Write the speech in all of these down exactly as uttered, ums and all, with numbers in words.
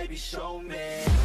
baby, show me.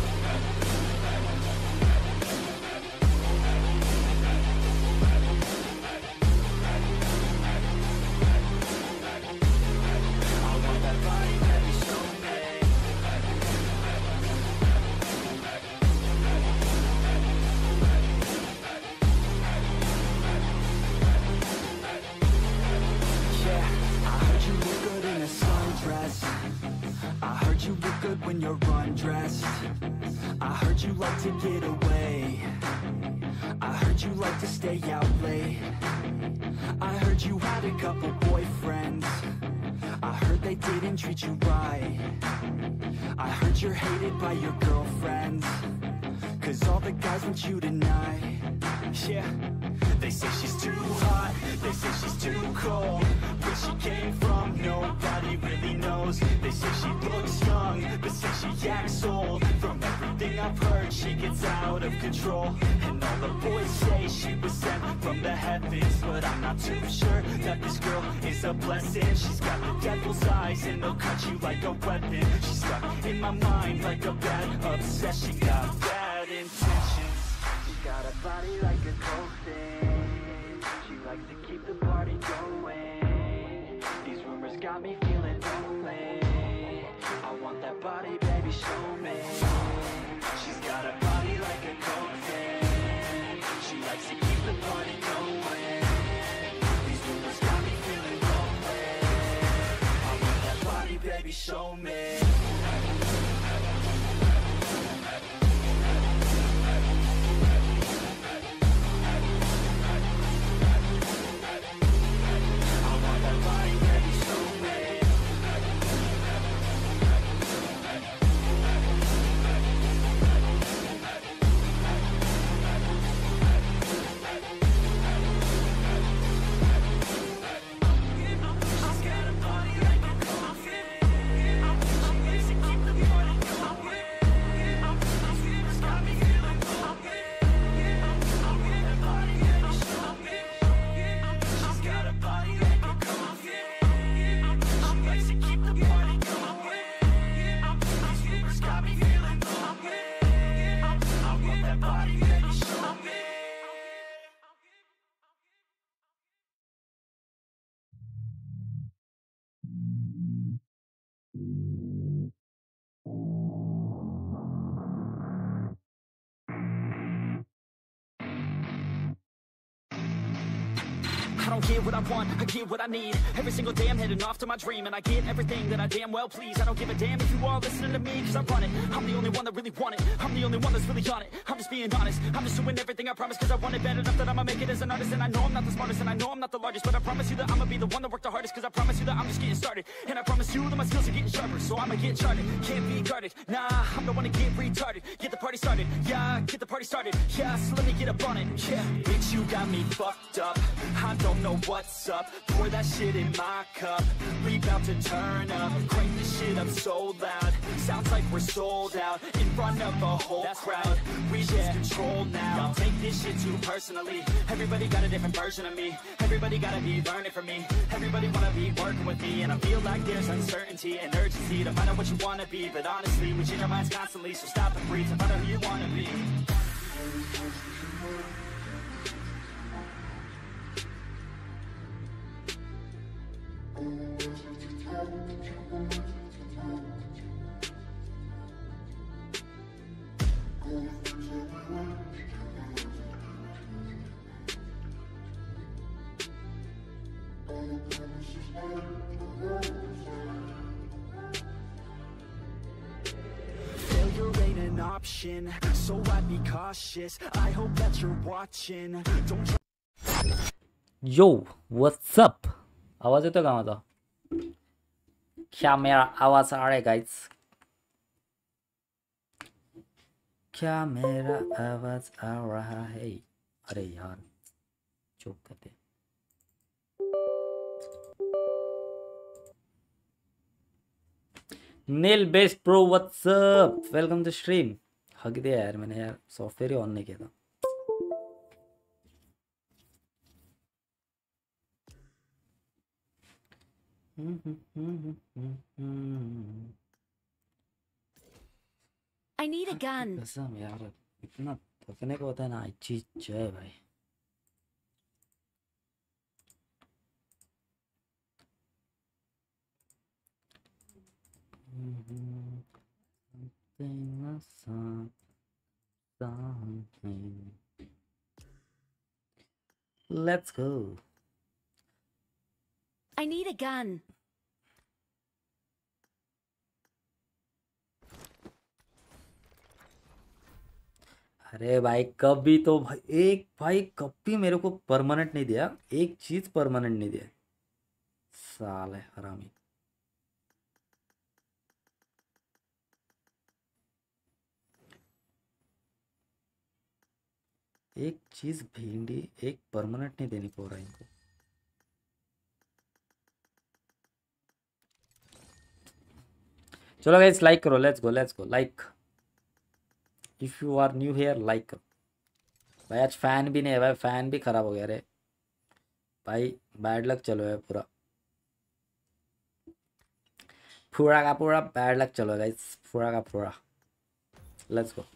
You look good when you're undressed. I heard you like to get away. I heard you like to stay out late. I heard you had a couple boyfriends. I heard they didn't treat you right. I heard you're hated by your girlfriends, cause all the guys want you tonight. Yeah, they say she's too hot, they say she's too cold. Where she came from, nobody really knows. They say she looks young, but say she acts old. From everything I've heard, she gets out of control. And all the boys say she was sent from the heavens, but I'm not too sure that this girl is a blessing. She's got the devil's eyes and they'll cut you like a weapon. She's stuck in my mind like a bad obsession. Got bad intentions. She got a body like a coffin. She likes to keep the party going. These rumors got me feeling lonely. I want that body, baby, show me. She's got a body like a coffin. She likes to keep the party going. These rumors got me feeling lonely. I want that body, baby, show me. I don't get what I want, I get what I need. Every single day I'm heading off to my dream, and I get everything that I damn well please. I don't give a damn if you all listening to me, cause I run it. I'm the only one that really want it. I'm the only one that's really on it. I'm just being honest. I'm just doing everything I promise, cause I want it bad enough that I'ma make it as an artist. And I know I'm not the smartest, and I know I'm not the largest, but I promise you that I'ma be the one that worked the hardest. Cause I promise you that I'm just getting started, and I promise you that my skills are getting sharper. So I'ma get charted, can't be guarded. Nah, I'm the one to get retarded. Get the party started, yeah, get the party started. Yeah, so let me get up on it, yeah. Bitch, you got me fucked up. I don't know what's up. Pour that shit in my cup. We bout to turn up. Crank this shit up so loud. Sounds like we're sold out in front of a whole That's crowd. Right. We yeah. lose control now. Don't take this shit too personally. Everybody got a different version of me. Everybody gotta be learning from me. Everybody wanna be working with me, and I feel like there's uncertainty and urgency to find out what you wanna be. But honestly, we change our minds constantly, so stop and breathe and find out who you wanna be. Failure ain't an option, so I'd be cautious. I hope that you're watching. Don't try. Yo, what's up? आवाज येतो का माझा? क्या मेरा आवाज आ रहा है guys? क्या मेरा आवाज आ रहा है? अरे यार चुप कर दे. Neel best pro what's up? Welcome to stream. हक दे यार, मैंने यार सॉफ्टवेयर ही ऑन नहीं किया था. I need a gun. कसम यार, इतना थकने को होता है ना, चीज जय भाई। Let's go. I need a gun. अरे भाई कभी तो भाई एक भाई कभी मेरे को परमानेंट नहीं दिया, एक चीज परमानेंट नहीं दिया, साले हरामी। एक चीज भिंडी एक परमानेंट नहीं देनी पड़ रहा है इनको। चलो गाइस लाइक करो, let's go let's go like. If you are new here like करो भाई। आज फैन भी नहीं है भाई, फैन भी खराब हो गया रे भाई, बैड लक चलो है पूरा पूरा का पूरा बैड लक चलो गाइस, पूरा का पूरा। Let's go.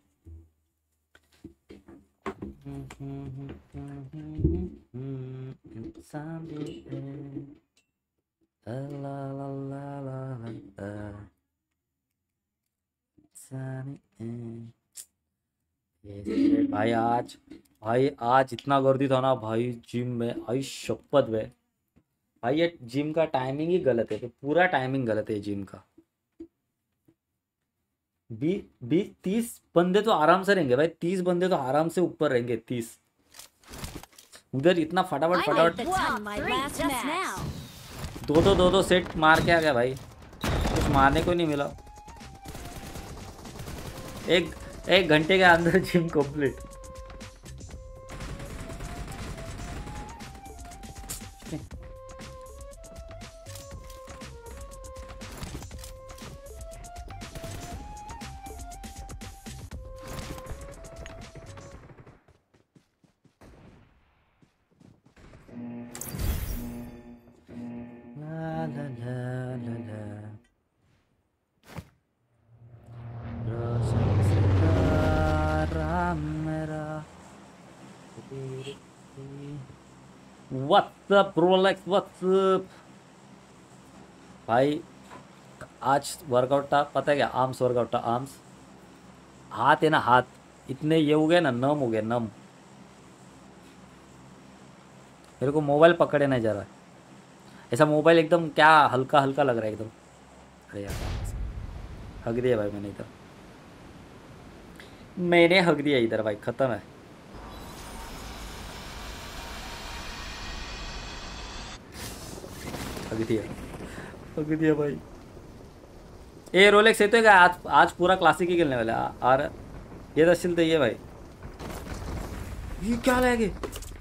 भाई आज भाई आज इतना गर्दी था ना भाई जिम में, भाई शपथ में भाई ये जिम का टाइमिंग ही गलत है, तो पूरा टाइमिंग गलत है जिम का। बी बीस तीस बंदे तो आराम से रहेंगे भाई, तीस बंदे तो आराम से ऊपर रहेंगे, तीस। उधर इतना फटाफट I made फटाफट the top three just now. दो दो दो दो सेट मार के आ गया भाई, कुछ मारने को नहीं मिला। एक एक घंटे के अंदर जिम कंप्लीट। ला ला ला ला ला रोशन सितारा मेरा। What's up Rolex, what's up? भाई आज वर्कआउट था, पता है क्या? आर्म्स वर्कआउट था, आर्म्स। हाथ है ना, हाथ इतने ये हो गए ना, नम हो गए, नम। मेरे को मोबाइल पकड़े नहीं जा रहा है, ऐसा मोबाइल एकदम क्या हल्का हल्का लग रहा है एकदम। अरे यार हक दिया भाई मैंने इधर, मैंने हक दिया इधर भाई, खत्म है। हक दिया हक दिया भाई। ए रोलेक्स येतोय का? आज आज पूरा क्लासिक ही खेलने वाला है। और ये दशील तो ये भाई, ये क्या लगे?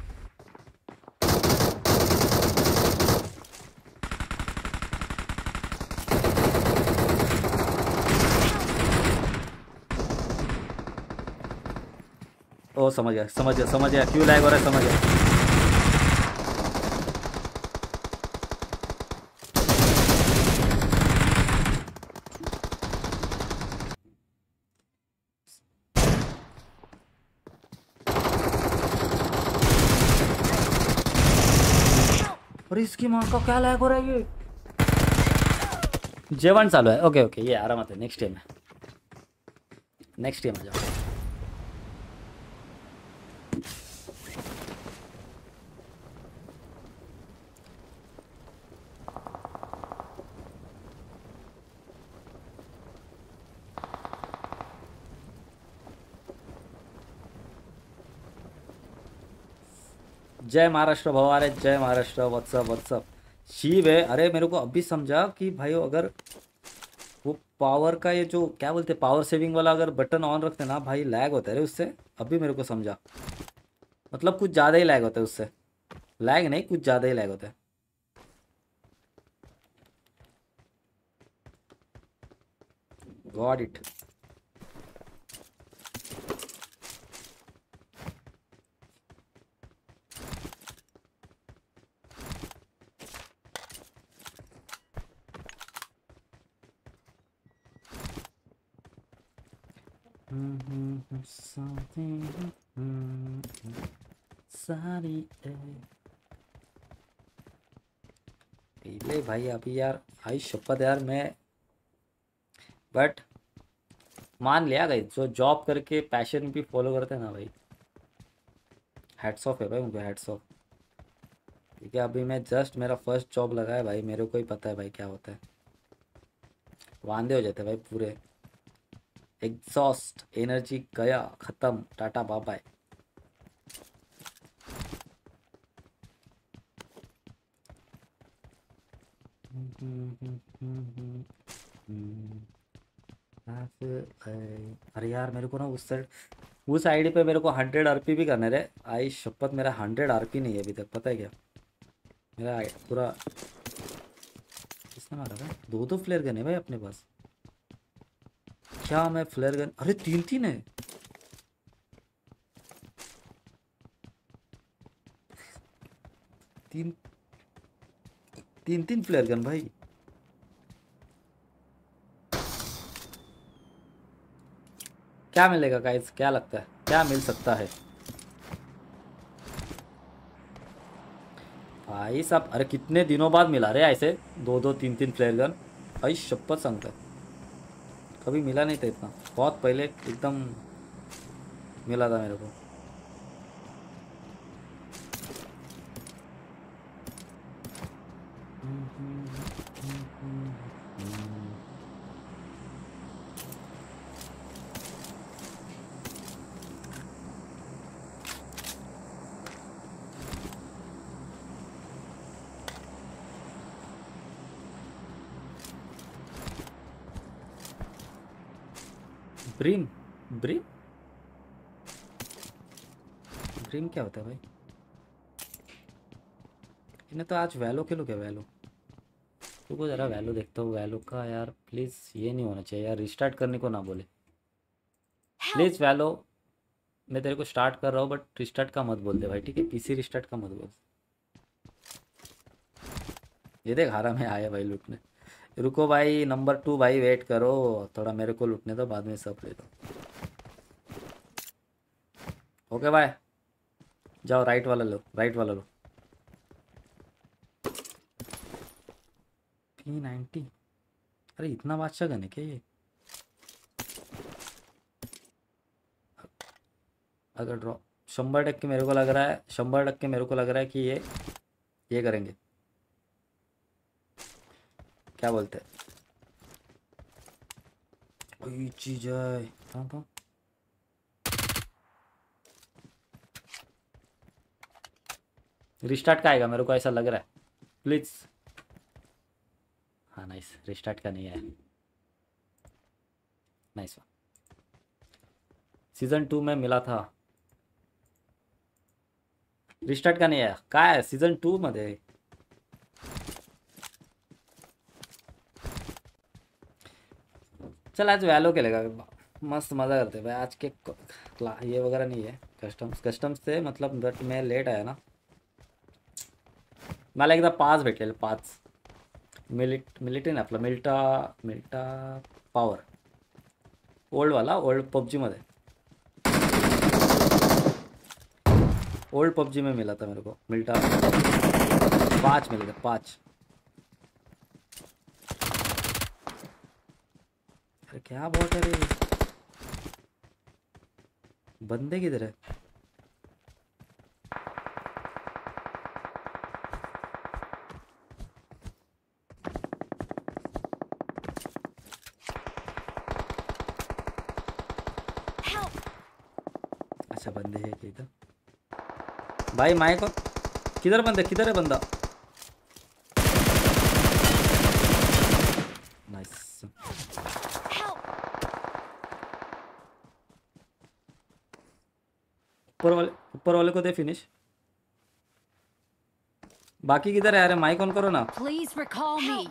ओ समझ गया समझ गया समझ गया, क्यों लैग हो रहा है समझ गया। अरे इसकी माँ का क्या लैग हो रहा है? ये जेवण चालू है। ओके ओके, ये आरामत है, नेक्स्ट टाइम है, नेक्स्ट टाइम आ जाओ। जय महाराष्ट्र भवारे, जय महाराष्ट्र। व्हाट्सअप व्हाट्सअप शिव है। अरे मेरे को अभी समझा कि भाई अगर वो पावर का ये जो क्या बोलते हैं, पावर सेविंग वाला अगर बटन ऑन रखते ना भाई, लैग होता है रे उससे। अभी मेरे को समझा, मतलब कुछ ज़्यादा ही लैग होता है उससे। लैग नहीं, कुछ ज़्यादा ही लैग होता है। Got it. सारी ले भाई अभी यार आई शपथ यार मैं बट मान लिया गई जो जॉब करके पैशन भी फॉलो करते हैं ना भाई हैट्स ऑफ है भाई उनको हैट्स ऑफ ठीक है अभी मैं जस्ट मेरा फर्स्ट जॉब लगा है भाई मेरे को ही पता है भाई क्या होता है वांदे हो जाते हैं भाई पूरे एग्जॉस्ट एनर्जी गया खत्म टाटा बाय बाय अरे यार मेरे को ना उस साइड उस आईडी पे मेरे को हंड्रेड आरपी भी करने रे आई शपथ मेरा हंड्रेड आरपी नहीं है अभी तक पता है क्या मेरा पूरा किसने मारा भाई दो दो फ्लेयर गन है भाई अपने पास क्या मैं फ्लेयर गन अरे तीन तीन है तीन तीन तीन फ्लेयर गन भाई क्या मिलेगा गाइस क्या लगता है क्या मिल सकता है भाई साहब अरे कितने दिनों बाद मिला रहे ऐसे दो दो तीन तीन फ्लेयर गन भाई शपथ संग कभी मिला नहीं था इतना बहुत पहले एकदम मिला था मेरे को ब्रीम ब्रीम ब्रीम क्या होता है भाई इन्हें तो आज वैलो खेलो क्या वैलो रुको जरा वैलो देखता हूँ वैलो का यार प्लीज़ ये नहीं होना चाहिए यार रिस्टार्ट करने को ना बोले प्लीज़ वैलो मैं तेरे को स्टार्ट कर रहा हूँ बट रिस्टार्ट का मत बोल दे भाई ठीक है पीसी रिस्टार्ट का मत बोल ये देख हारा में आया भाई लूटने रुको भाई नंबर टू भाई वेट करो थोड़ा मेरे को लूटने दो बाद में सब ले दो ओके भाई जाओ राइट वाला लो राइट वाला लो पी नाइन्टी अरे इतना बादशाह गन है क्या ये अगर ड्रॉ शंबर टक्के मेरे को लग रहा है शंबर टक्के मेरे को लग रहा है कि ये ये करेंगे क्या बोलते हैं कोई चीज है हाँ हाँ रिस्टार्ट का आएगा मेरे को ऐसा लग रहा है प्लीज हाँ नाइस रिस्टार्ट का नहीं है नाइस सीजन टू में मिला था रिस्टार्ट का नहीं है काय सीजन टू मध्ये चल आज वैलो खेलेगा मस्त मज़ा करते भाई आज के ये वगैरह नहीं है कस्टम्स कस्टम्स से मतलब बट मैं लेट आया ना मला एकदा पाच भेटलेले पाच मिलिट मिलिटरी ना आपलं मिल्टा मिल्टा पावर ओल्डवाला ओल्ड पबजीमध्ये ओल्ड पबजी में मिला था मेरे को मिल्टा पाँच मिले थे पाँच अरे क्या बॉट है रे बंदे किधर है अच्छा बंदे है किधर भाई माइक किधर बंदे किधर है बंदा नाइस ऊपर वाले ऊपर वाले को दे फिनिश बाकी किधर है यार माइक ऑन करो ना Please recall me.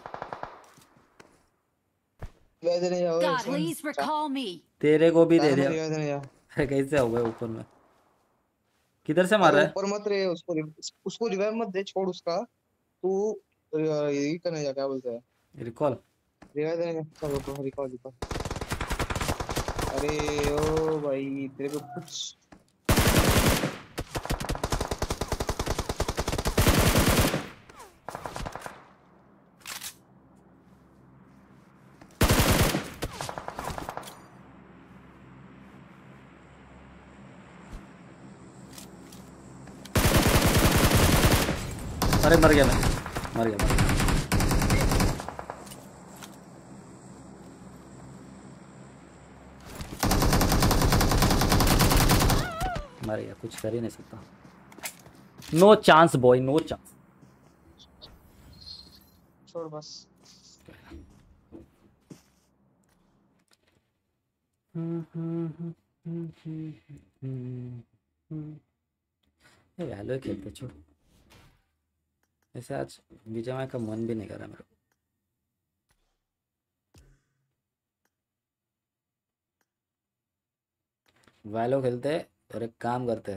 God, Please recall me. तेरे को भी दे दिया अरे कैसे हो गए ऊपर में किधर से मार रहा है ऊपर मत रे उसको उसको रिवाइव मत दे छोड़ उसका तू ये करने जा क्या बोलते हैं रिकॉल रिवाइव देने चलो तो रिकॉल रिकॉल अरे ओ भाई तेरे को कुछ अरे मर गया मैं, मर गया मर गया। मर गया, कुछ कर ही नहीं सकता। No chance boy, no chance. छोड़ बस। ये वैलो ही खेलते छोड़। ऐसे आज विजय का मन भी नहीं कर रहा मेरे को। वैलो खेलते और एक काम करते।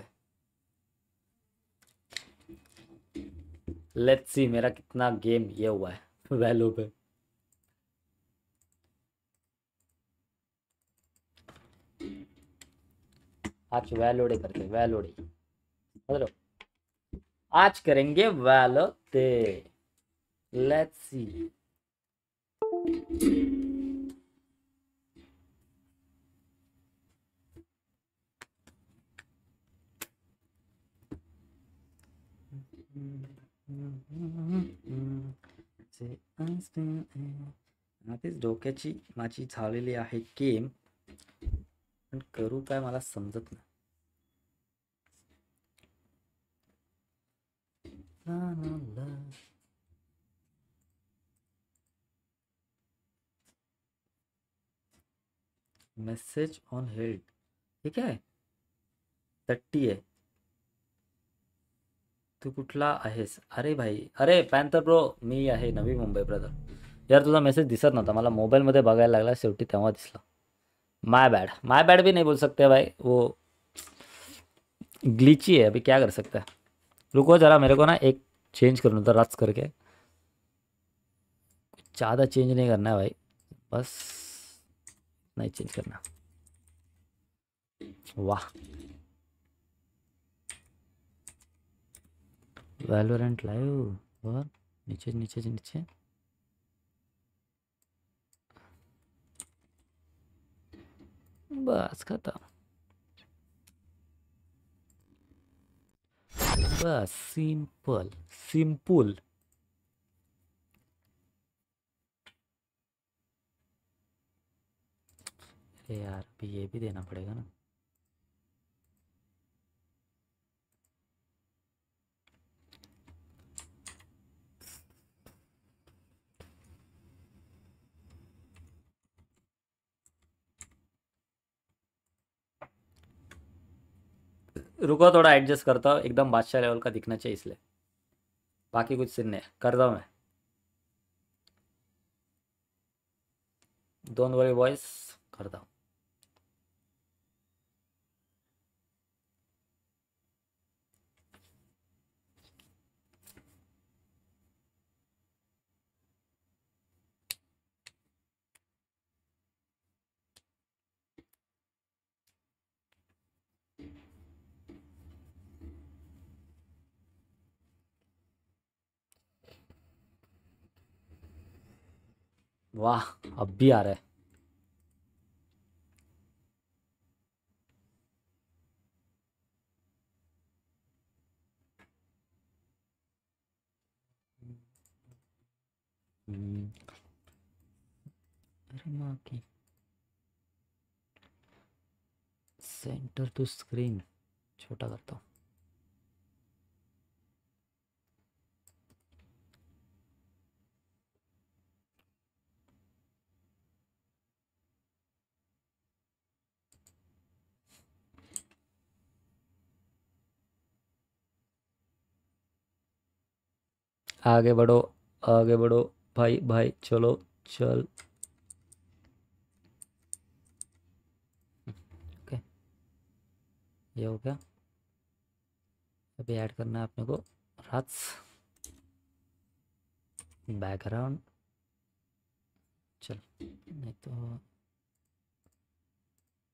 लेट्स सी मेरा कितना गेम ये हुआ है वैलो पे। आज वैलोडे करते, वैलोडे मतलब आज करेंगे वैलो ते। Let's see. आधीच डोक्याची माझी झालेली आहे गेम, पण करू काय मला समजत नाही। La, la, la. Message on held, ठीक आहे थर्टी आहे। तू कुठला आहेस? अरे भाई, अरे पॅन्थर ब्रो, मी आहे नवी मुंबई ब्रदर। यार तुझा मेसेज दिसत नव्हता मला, मोबाईलमध्ये बघायला लागला, शेवटी तेव्हा दिसला। माय बैड, माय बैड भी नहीं बोल सकते भाई, वो ग्लिची है, अभी क्या कर सकता है। रुको जरा, मेरे को ना एक चेंज करना था रच करके। ज़्यादा चेंज नहीं करना है भाई, बस नहीं चेंज करना। वाह, वैलोरेंट लाइव और नीचे नीचे नीचे बस खत्म, बस सिंपल सिंपल। अरे यार अभी ये भी देना पड़ेगा ना। रुको थोड़ा एडजस्ट करता हूँ, एकदम बादशाह लेवल का दिखना चाहिए इसलिए, बाकी कुछ सीन नहीं करता हूँ मैं। डोंट वरी वॉइस करता हूँ। वाह, अब भी आ रहा है। हम्म, अरे माँ की, सेंटर टू स्क्रीन छोटा करता हूँ। आगे बढ़ो, आगे बढ़ो भाई भाई, चलो चल। ओके, ये हो गया। अभी ऐड करना है अपने को रात्स बैकग्राउंड। चल नहीं तो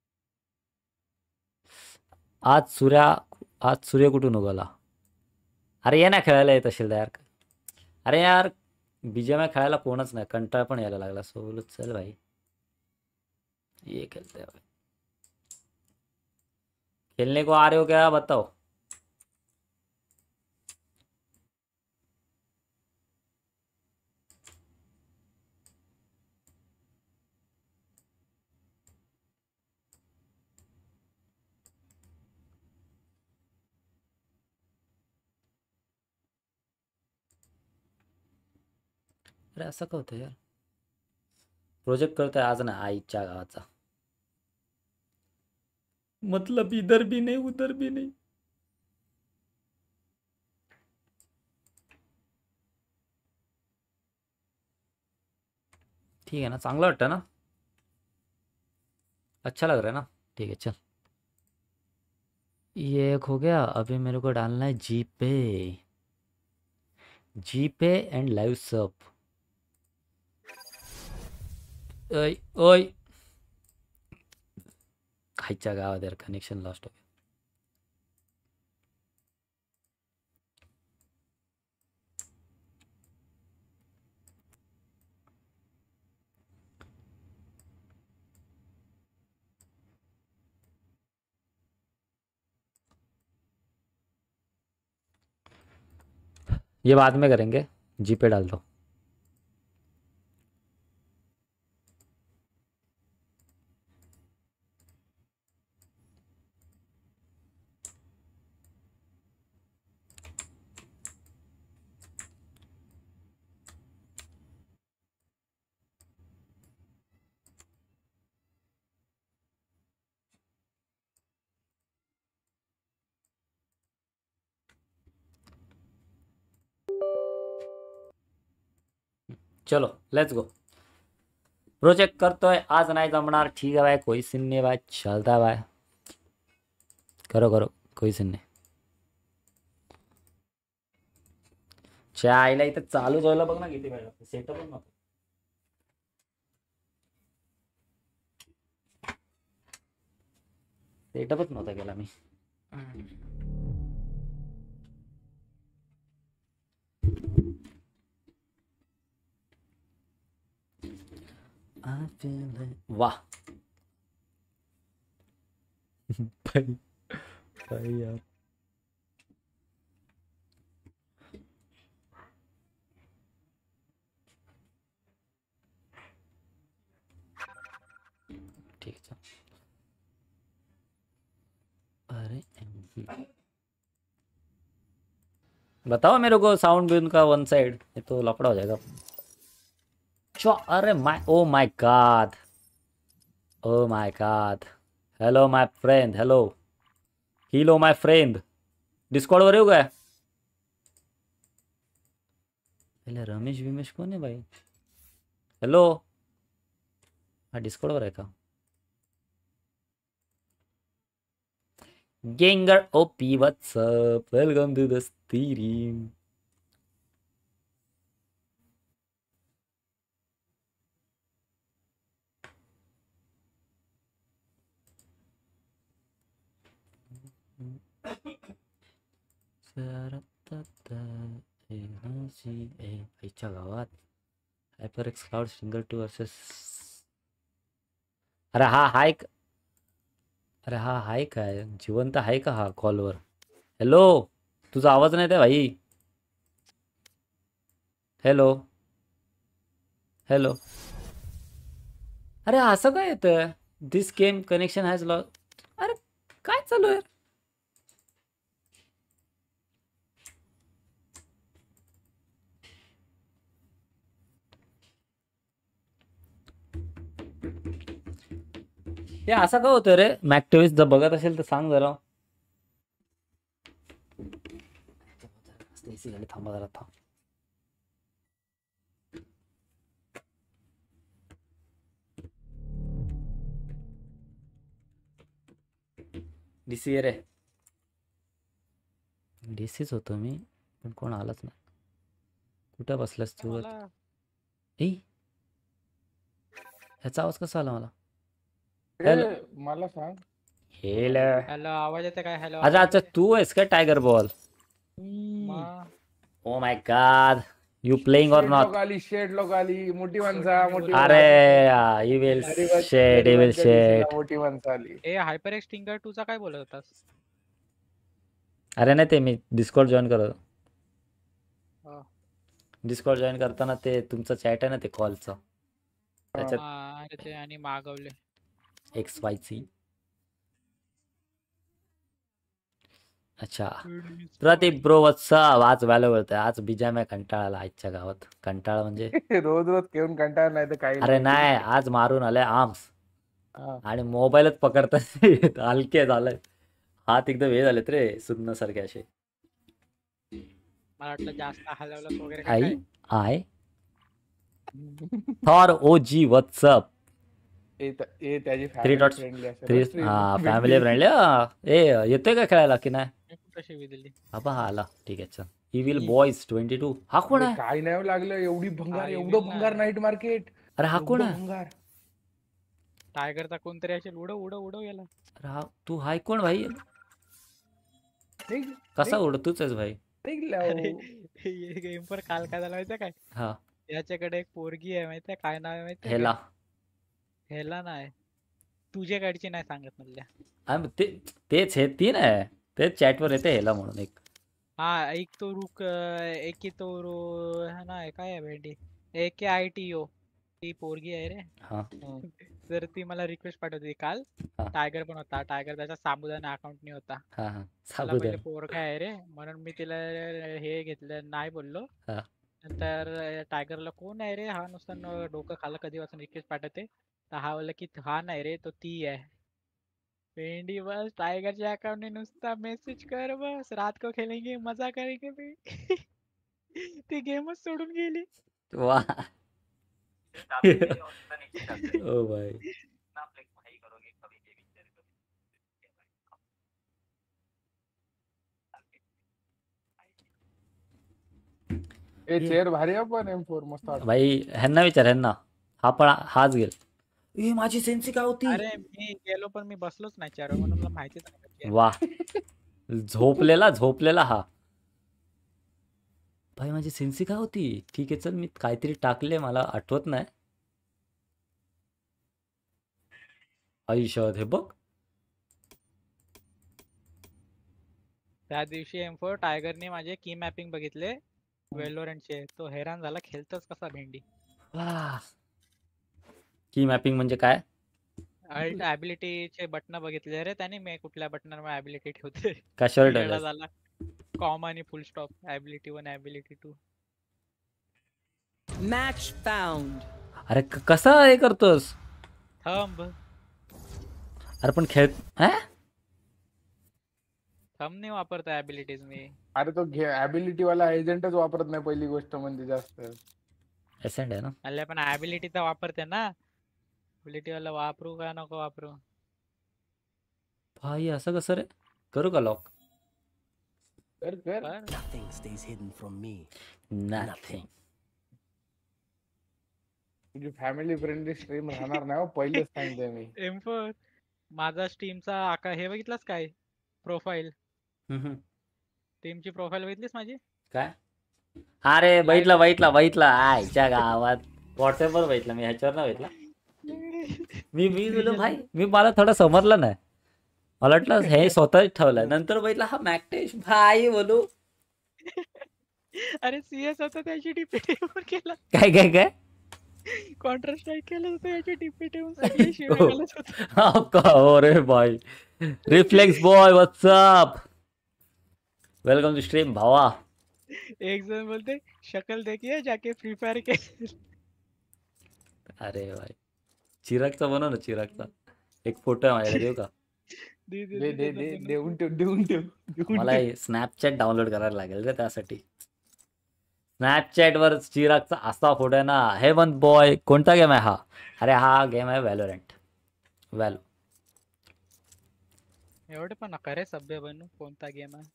आज सूर्या आज सूर्य कुठून उगवला? अरे ये ना खेळायला येत असेल यार. अरे यार बीजेएमआय खेळायला कोणच नाही, कंटाळ पण यायला लागला. सो बोलो चल भाई ये खेलते हैं भाई. खेलने को आ रहे हो क्या बताओ. अरे असं का होतं यार. प्रोजेक्ट करतोय आज ना आईच्या गावाचा. मतलब इधर भी नहीं उधर भी नहीं. ठीक है ना, चांगलं वाटतं ना. अच्छा लग रहा है ना. ठीक है चल. ये एक हो गया. अभी मेरे को डालना है जी पे. जी पे एंड लाइव सब. ओय ओय खायच्या गावात यार कनेक्शन लॉस्ट हो गया. ये बाद में करेंगे. जी पे डाल दो. चलो लेट्स गो. प्रोजेक्ट करतोय आज नाही जमणार. ठीक आहे बाय, कोई सीन नाही बाय, चलता बाय. करो करो कोई सीन नाही. च्या आईला इथं चालू व्हायला बघ ना किती वेळ लागतो. सेटअप पण नको. सेटअपच नव्हता केला मी. I feel it. वाह भाई भाई यार. ठीक है चल. अरे बताओ मेरे को साउंड भी उनका वन साइड. ये तो लफड़ा हो जाएगा. चो अरे my oh my God. Oh my God. Hello my friend. Hello hello my friend. Discord वर येऊ काय. पहिले रमेश विमेश कोण आहे भाई. हॅलो हा डिस्कॉर्ड वर आहे का. Gengar OP what's up. Welcome to the stream. आईच्या गावात HyperX Cloud single two versus. अरे हा हाय. अरे हा हाय काय जिवंत आहे का हा कॉलवर. हॅलो तुझा आवाज नाही आहे भाई. Hello hello. अरे असं काय येतं. This game connection has low. अरे काय चालू आहे. हे असं का होतं रे. मॅक्टिव्हिस्ट जर बघत असेल तर सांग जरा. एसी गाडी थांबा जरा थांब. डीसी रे. डीसीच होतो मी पण कोण आलाच नाही. कुठं बसलास तू. ए ह्याचा आवाज कसा आला मला. ए, मला सांग हेलो हॅलो आवाज येते काय? हॅलो अच्छा अच्छा तू आहेस का tiger ball oh my God you playing और शेड नॉट लोक आली शेड लोक आली मोठी माणसा मोठी अरे माणसा ही विल नरिमन शेट ही विल नरिमनच्या डीसीला शेट मोठी माणसं आली. ए हायपर एक्स टिंकर टू चा काय बोलत होतास? अरे नाही ते मी डिस्कॉर्ड जॉईन करत हा. डिस्कॉर्ड जॉईन करताना ते तुमचं चॅट आहे ना ते कॉलचं त्याच्यात हा, अरे ते आणि मागवले. एक्स वाय सी अच्छा प्रदीप ब्रो वत्सा आज व्हॅलो बोलतोय आज बिजा मी कंटाळाला आजच्या गावात कंटाळा म्हणजे रोज रोज खेळून कंटाळा नाही तर काही अरे नाही आज मारून आले आर्म्स हा. आणि मोबाईलच पकडतात हलके झालंय हात एकदम हे झालेत रे सुन्नसारखे असे मला वाटलं जास्त हलवलं वगैरे काय आई काय. आय थॉर ओ जी व्हॉट्सअप ए त- ए त्याची थ्री फॅमिली डॉट्स फ्रेंडली असेल थ्री ना stream. हा फॅमिली फ्रेंडली ए येतोय का खेळायला की नाही मी कुठं शिवी दिली? बाबा हा आला ठीक आहे चल इविल बॉईज ट्वेंटी टू हा कोण अरे आहे काय नाही लागलं एवढी भंगार हा, एवढं evil भंगार नाही. नाईट मार्केट अरे हा कोण एवढं आहे भंगार टायगरचा कोणतरी असेल उडव उडव उडव याला. अरे हा तू हाय कोण भाई निघ, कसा निघ, उडतोच आहेस भाई निघ अरे लाव. हे गेम पर काल काय झालं माहितीये काय? हा याच्याकडे एक पोरगी आहे माहितीये काय नाव आहे माहितीये हेला काय? हेला नाही तुझ्या गाडीची नाही सांगत म्हणल्या. आणि ते तेच हे तीन आहे तेच चॅटवर येते हेला म्हणून एक हा एक तो रुक एक की तो रो हा ना काय आहे भेंडी एक के आय टी ओ ती पोरगी आहे रे. हा तर ती मला रिक्वेस्ट पाठवली काल. हा. टायगर पण होता टायगर त्याचा साबुदाणा अकाउंट नाही होता. हा हा मला पहिले साबुदाणा पोरगा आहे रे म्हणून मी तिला हे घेतलं नाही बोललो. हा. नंतर टायगरला कोण आहे रे हा नुसता न- डोकं खाल्लं कधी वाचून रिक्वेस्ट पाठवते तर हा बोलला की हा नाही रे तो ती आहे. भेंडी बस टायगरच्या अकाउंट ने नुसता मेसेज कर बस रात को खेलेंगे मजा करेंगे भी. ती गेमच सोडून गेली. वा ओ भाई ए चेअर भारी आहे पण एम फोर मस्त वाटतं. भाई ह्यांना विचार ह्यांना हा पण हाच गेल ए माझी सेन्सी काय होती अरे मी गेलो पण मी बसलोच नाही चार म्हणून मला माहितीच नाही. वा झोपलेला झोपलेला हा भाई माझी सेन्सी काय होती ठीक आहे चल मी काहीतरी टाकले मला आठवत नाही आयुष्यात हे बघ त्या दिवशी एम फोर टायगरने माझे की मॅपिंग बघितले वेलोरंटचे तो हैराण झाला खेळतोच कसा भेंडी. की मॅपिंग म्हणजे काय अल्ट ॲबिलिटीचे बटन बघितले रे त्याने मी कुठल्या बटनावर ॲबिलिटी ठेवते. कशावर वेडा ठेवलंस झाला कॉम आणि full stop ability one ability two. Match found. अरे क- कसा हे करतोस थंब अरे पण खेळ हा? थंब नाही वापरतो ॲबिलिटीज मी. अरे तो ऍबिलिटी वाला एजंटच वापरत नाही पहिली गोष्ट म्हणजे जास्त. एसेंट आहे ना अल्ले पण ॲबिलिटी तर वापरते ना. ॲबिलिटी वाला वापरू का नको वापरू. भाई असं कसं रे करू का लॉक कर कर पर Nothing stays hidden from me. Nothing तुझी फॅमिली फ्रेंडली स्ट्रीम राहणार नाही हो, पहिलेच सांगतोय मी. एम फोर माझा स्टीमचा आका हे बघितलास काय प्रोफाईल टीमची प्रोफाईल बघितलीस माझी. काय अरे बैठला बैठला बैठला आयच्या गावात व्हॉट्सअपवर बैठला मी ह्याच्यावर ना बैठला मी मी बोललो भाई मी मला थोडं समजलं नाही मला वाटलं हे स्वतःच ठेवलंय नंतर बैठला हा मॅकटेश भाई बोलू अरे सीएस होता त्याची डीपीटी केला काय काय काय कॉन्ट्रा स्ट्राईक केलं होतं याची डीपीटी सगळे शिवाय घालत होते. हा का अरे भाई reflex boy what's up welcome to stream भावा एक जण बोलते शक्ल देखिए जाके फ्री फायर के. अरे भाई चिरागचा बनव ना चिरागचा एक फोटो आहे माझ्याकडे देऊ का दे दे दे दे दे दे दे देऊन ठेव देऊन ठेव देऊन मला ठेव. स्नॅपचॅट डाउनलोड करायला लागेल रे त्यासाठी स्नॅपचॅट वर चिरागचा असा फोटो आहे ना हेवंत बॉय कोणता गेम आहे हा अरे हा गेम आहे व्हॅलोरंट व्हॅलो एवढे पण नका रे सभ्य बनू कोणता गेम आहे.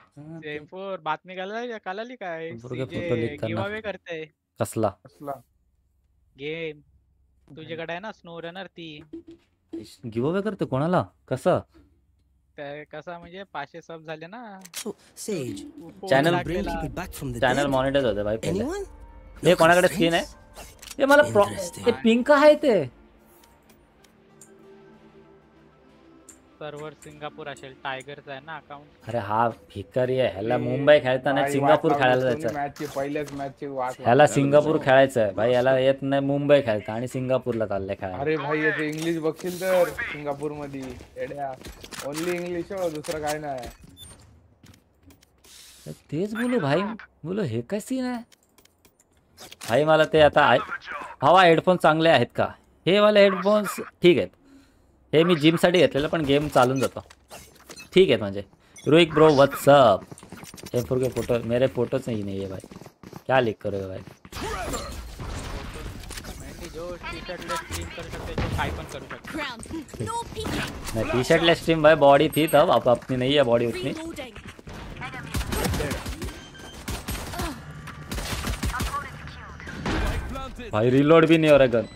एम फोर बातमी कळाली कळाली काय पोरगे photo सीजे leak करणार. गिव्हअवे करते. कसला कसला गेम तुझ्याकडे आहे ना स्नो रनर ती गिव्ह अवे करतो कोणाला कसं त्या- कसा म्हणजे पाचशे सब झाले ना So, Sage, phone Channel- bring लागलेला. people back from the channel dead? Monitor होते भाई पहिले Anyone? हे Local कोणाकडे स्किन friends? आहे ते मला प्रॉ- Interesting. ते पिंक आहे ते सर्व्हर सिंगापूर असेल टायगरचा आहे ना अकाउंट अरे हा भिकारी आहे ह्याला मुंबई खेळताना सिंगापूर खेळायला जायचं मॅचची पहिल्याच मॅचची वाट ह्याला सिंगापूर खेळायचं आहे भाई याला येत नाही मुंबई खेळता आणि सिंगापूरला चाललंय खेळायला अरे भाई याचं इंग्लिश बघशील तर सिंगापूर मध्ये एड्या ओनली इंग्लिश हो दुसरं काय नाही तेच बोलू भाई बोलो हे काय सीन आहे भाई मला ते आता आय- हवा हेडफोन चांगले आहेत का हे वाले हेडफोन्स ठीक आहेत हे मी जिम साठी घेतलेलं पण गेम चालून जातो ठीक आहेत म्हणजे रोहित ब्रो व्हाट्सअप हे फोर फोटो मेरे फोटोच नहीं नहीं है भाई क्या लिख करोगे भाई म्हणजे जो टी शर्टला स्ट्रीम करू शकते तो काय पण करू शकते Ground. No peeking. मैं टी शर्ट ले स्ट्रीम भाई बॉडी थी तब अब अपनी नहीं है बॉडी उतनी Reloading. भाई रिलोड भी नहीं हो रहा गन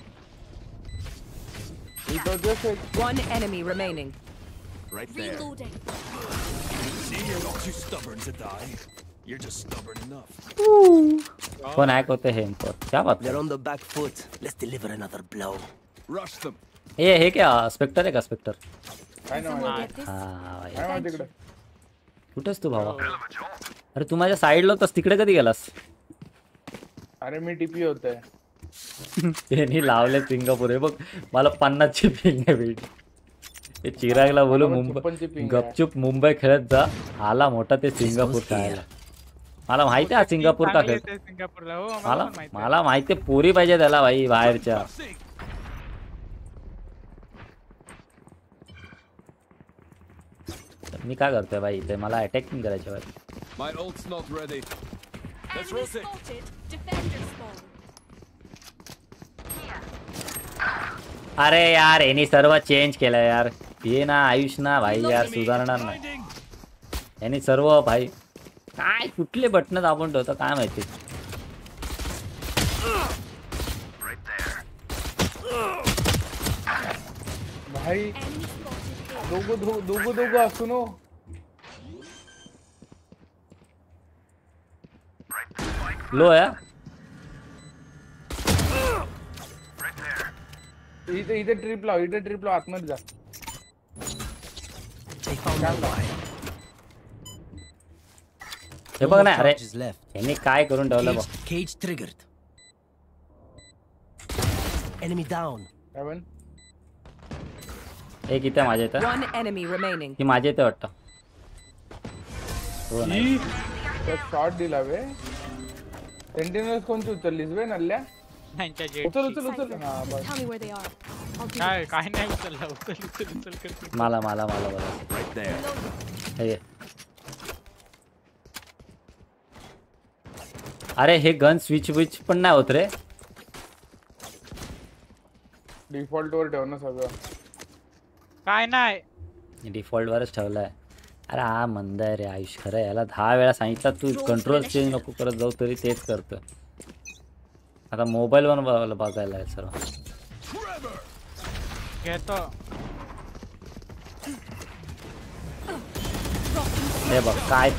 ही तो just One enemy remaining. Right there. Reloading. See, you're not too stubborn to die. You're just stubborn enough. कौन हैक होते हैं इनको क्या बात They're है on the back foot. Let's deliver another blow. Rush them. ये है क्या स्पेक्टर है का स्पेक्टर काय ना We'll get this. हा भाई काय माहिती तिकडे कुठेस तू भावा अरे तू माझ्या साईडला होतास तिकडे कधी गेलास अरे मी टीपी होते त्यांनी लावले सिंगापूर हे बघ मला पन्नासची पिंग आहे भेट ते चिरागला बोलू मला पण मुंबई छप्पनची ping आहे. गपचूप मुंबई खेळत जा आला मोठा ते सिंगापूर खेळायला मला माहिती आहे हा सिंगापूर का चांगले खेळ ते सिंगापूरला हो मला मला पण माहिती आहे. मला माहिती आहे पोरी पाहिजे त्याला भाई बाहेरच्या मी काय करतोय भाई ते मला अटॅकिंग करायचे भाई My ult's not ready. Let's Enemy rotate. spotted. Defender spawn. अरे यार यांनी सर्व चेंज केलं यार हे ना आयुष ना भाई यार सुधारणार नाही Blinding. यांनी सर्व भाई काय कुठले बटन दाबून ठेवतं काय माहिती भाई Enemy spotted. A. दोघं दो- दोघं दोघं असतो नो लो आहे इथे इथे ट्रिप लाव इथे ट्रिप लाव आतमध्ये जा They found a wire. Hey No बघ more ना अरे charges left. यांनी काय करून ठेवलं बघ Cage, cage triggered. Enemy down. काय पण एक इथे माझ्या इथं One enemy remaining. ही माझ्या इथे वाटतं हो नाही शॉट दिला बे सेंटिनल्स कोणती उचललीस बे नल्ल्या त्यांच्या उचल जेट उचल उचल हा बस Tell me where they are. I'll do काय काय नाही उचलला उचल उचल उचल करते मला मला मला बघा Right there. हे घे. अरे हे गन स्विच विच पण नाही होत रे डिफॉल्ट वर ठेव ना सगळं काय नाही डिफॉल्ट वरच ठेवलाय अरे हा मंद आहे रे आयुष खरं आहे. याला दहा वेळा सांगितलं तू कंट्रोल चेंज नको करत जाऊ तरी तेच करतो आता मोबाईल वर बघायला आहे सर्व घेतो हे बघ काय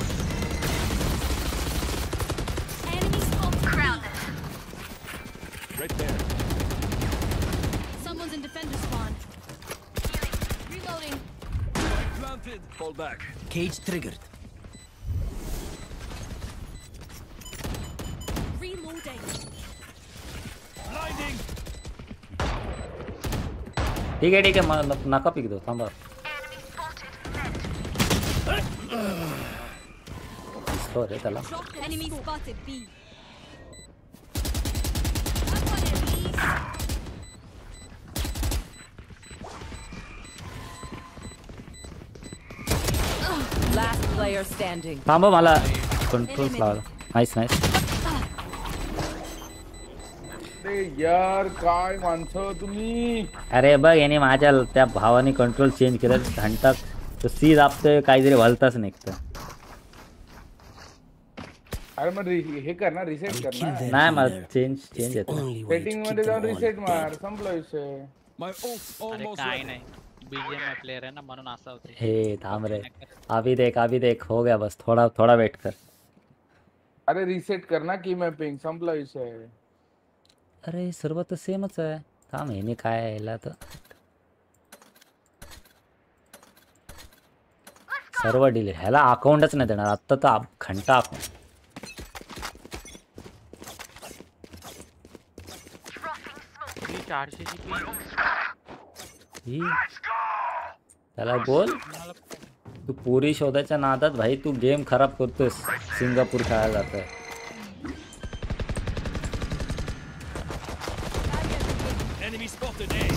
Enemy spotted. Right there. Someone's in defender spawn. Reloading. Planted. Fall back. Cage triggered. Reloading. Blinding. ठीक आहे ठीक आहे मला नक- नका पिक दो थांबा दिसतो रे त्याला Drop enemy spotted. B. I've got enemies. Last player standing. थांब मला कंट्रोल लावला नाईस नाईस अरे यार काय माणसं तुम्ही अरे बघ याने माझ्या त्या भावाने कंट्रोल चेंज केलं घंटा तो सी दाबतोय काहीतरी भलताच निघतं अरे मग रि- हे कर ना रिसेट I'll कर kill ना their नाही मला leader. Change It's change the येतो only way to setting keep मध्ये them जाऊन all रिसेट मार dead. संपला विषय. My ult's अरे almost काय ready. नाही बीजीएमआय प्लेयर आहे ना म्हणून असं होते. हे थांब रे नाही करत. अभी देख अभी देख हो गया बस थोड़ा थोड़ा वेट कर. अरे रिसेट कर ना की मॅपिंग संपला विषय. अरे सर्व तर सेमच आहे. थांब हे काय आहे याला तर सर्व डिलीट ह्याला अकाउंटच नाही देणार आत्ता तर आप- घंटा अकाउंट. ही चारशेची पिन ही त्याला बोल तू पुरी शोधायच्या नादात भाई तू गेम खराब करतोस. सिंगापूर खेळायला जातोय. Enemy spotted A.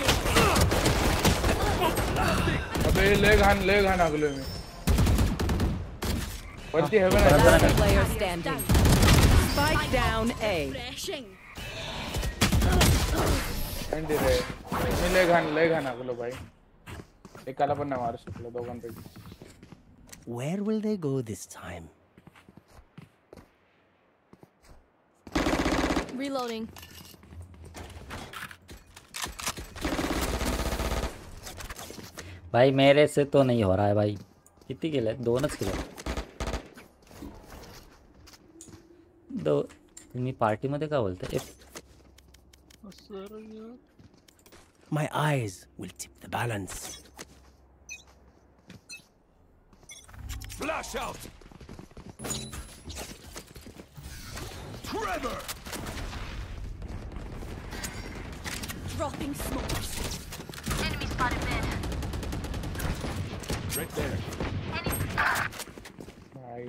अबे लय घाण लय घाण लागलो मी. वरती हेवन आहे. Last player standing. Spike down A. थंडी रे. मी लय घाण लय घाण लागलो भाई. एकाला पण नाही मारू शकलो दोघांपैकी. Where will they go this time? Reloading. भाई मेरे से तो नहीं हो रहा है भाई. किती केलं दोनच केलं. दो तुम्ही पार्टीमध्ये का बोलताय. My eyes will tip the balance. Flash out. Trevor. Dropping smokes. Enemy spotted mid. Right there. भाई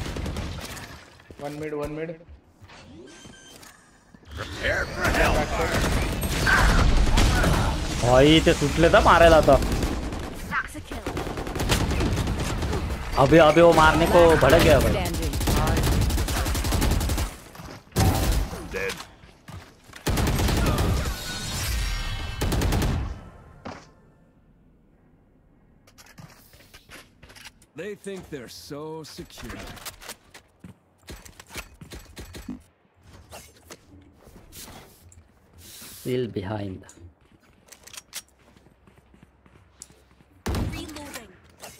वन मिड वन मिड. भाई ते सुटले तर मारायला आता. That's a kill. अबे अबे वो मारने को भड़क गया भाई. Standing. Dead. They think they're so secure. Still behind. Reloading.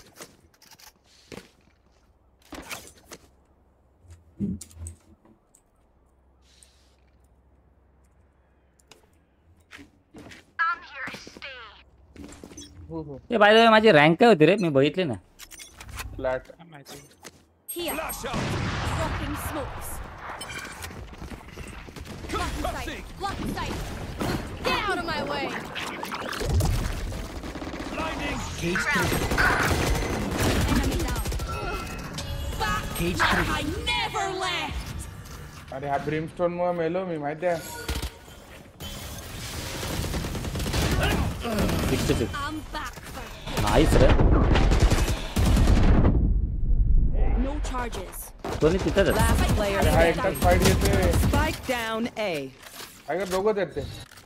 I'm here to stay. हो हो ए बाय द वे माझी रँक काय होती रे मी बघितली ना. फ्लॅट. काय माहिती. Here. Flash out. Dropping smokes. Block sight. Block sight. Get out of my way. Blinding. Cage triggered. Enemy down. Back. Cage triggered. I never left. अरे हा ब्रिमस्टोन मुळे मेलो मी माहिती आहे. Sixty six I'm back for nice रे. no charges. कोणी तिथंच आहे. Last player अरे हा एकटाच standing. फाईट घेते. Spike down A. काय कर दोघंच आहेत ते.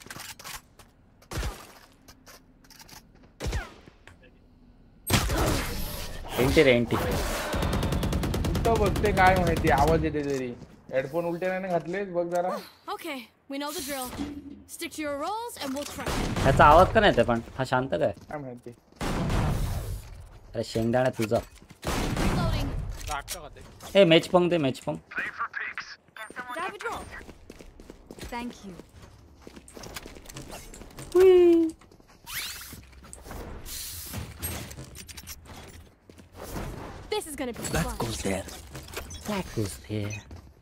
एंटी रे एंटी. कुठं बघते काय माहिती आवाज येते तरी. हेडफोन उलटे नाही घातले बघ जरा. Okay, we know the drill. Stick to your roles and we'll crack. ह्याचा आवाज का नाही येते पण हा शांत काय. काय माहिती. अरे शेंगदाणा तुझा. Reloading. राखतो का ते. ए मॅच पंग दे मॅच पंग. Grab a drop. Thank you. This is gonna be That fun. goes there. That goes there.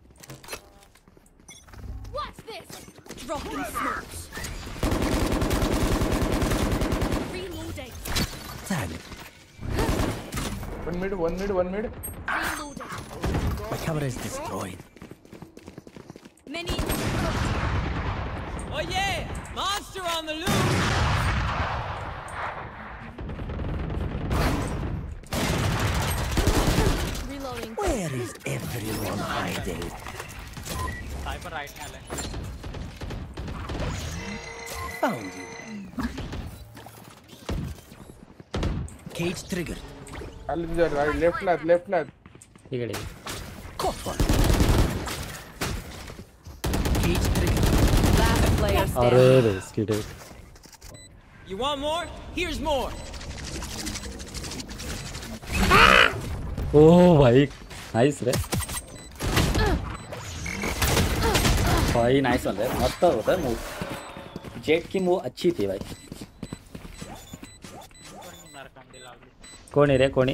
What's this? Dropping smokes. Reloading. Tag. One mid one mid one mid. Reloading. My camera is destroyed. Many. Oh yeah! Monster on the loose! Reloading. Where is everyone hiding? Cyber right ने आलाय. Found you. Cage triggered. Left ला left ला. ठीक आहे ठीक आहे. Caught one. player अरे standing. Biscuit है। You want more? Here's more. ओ भाई नाइस रे भाई, नाइस होता है, मस्त होता है मूव। जेट की मूव अच्छी थी भाई। कोणी रे कोणी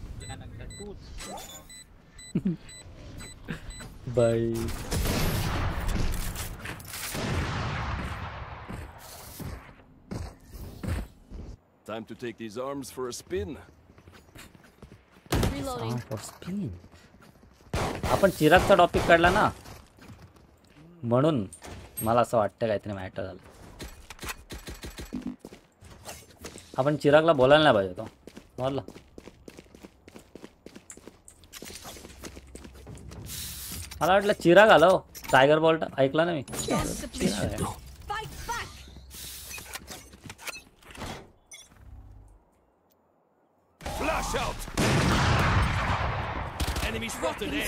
भाई Time to take these arms for a spin. Reloading. Spin आपण चिरागचा टॉपिक काढला ना, म्हणून मला असं वाटतं काहीतरी मॅटर झालं। आपण चिरागला बोलायला नाही पाहिजे होतं, बोलला मला वाटलं चिराग आला हो, टायगर बॉल्ट ऐकला ना मी। Fight back. Flash out! Enemy spotted A.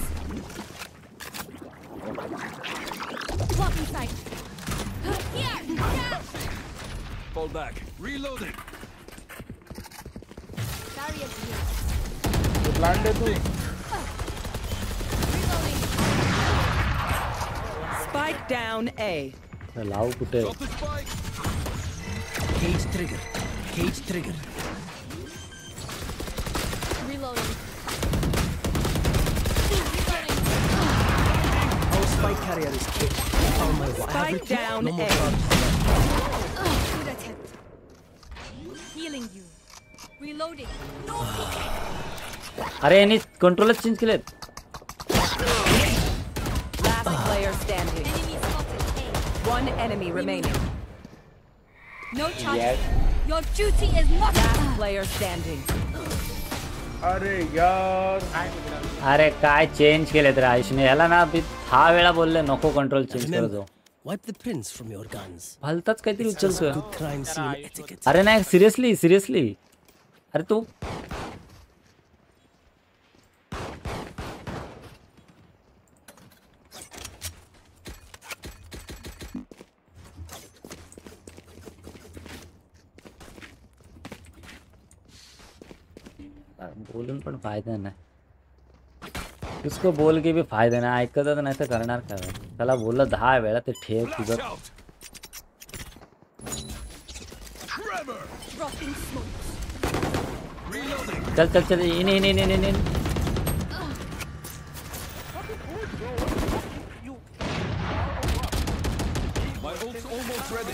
Blocking sight. Here. Yeah. Fall back. Reloading. Barrier here. तू प्लांट है तू। Reloading. Spike down A. लाव कुठे? Drop the spike. Cage trigger. Cage trigger. Reloading. Our spike carrier is caged. Oh my god. Spike down No more A. charges. Good attempt. Healing you. Reloading. No peeking. अरे यांनी कंट्रोलच change केलेत। Last player standing. Enemy spotted. A. One enemy remaining. No charges. Your duty is not. Last player standing. अरे यार अरे काय change केलेत रे आयुषने, याला ना मी दहा वेळा बोलले नको कंट्रोल चेंज करत Remember, जाऊ, wipe the prints from your guns. भलताच काहीतरी उचलतोय। Good crime scene etiquette. अरे नाही सिरियसली सिरियसली, अरे तू बोलून पण फायदा नाही, उसको बोल के भी फायदा नाही, ऐकतच नाही तर करणार काय? त्याला बोललं दहा वेळा ते ठेव तुझं। Flash out. Trevor. Dropping smoke. Reloading. चल चल चल इन इन इन इन इन My ult's almost ready.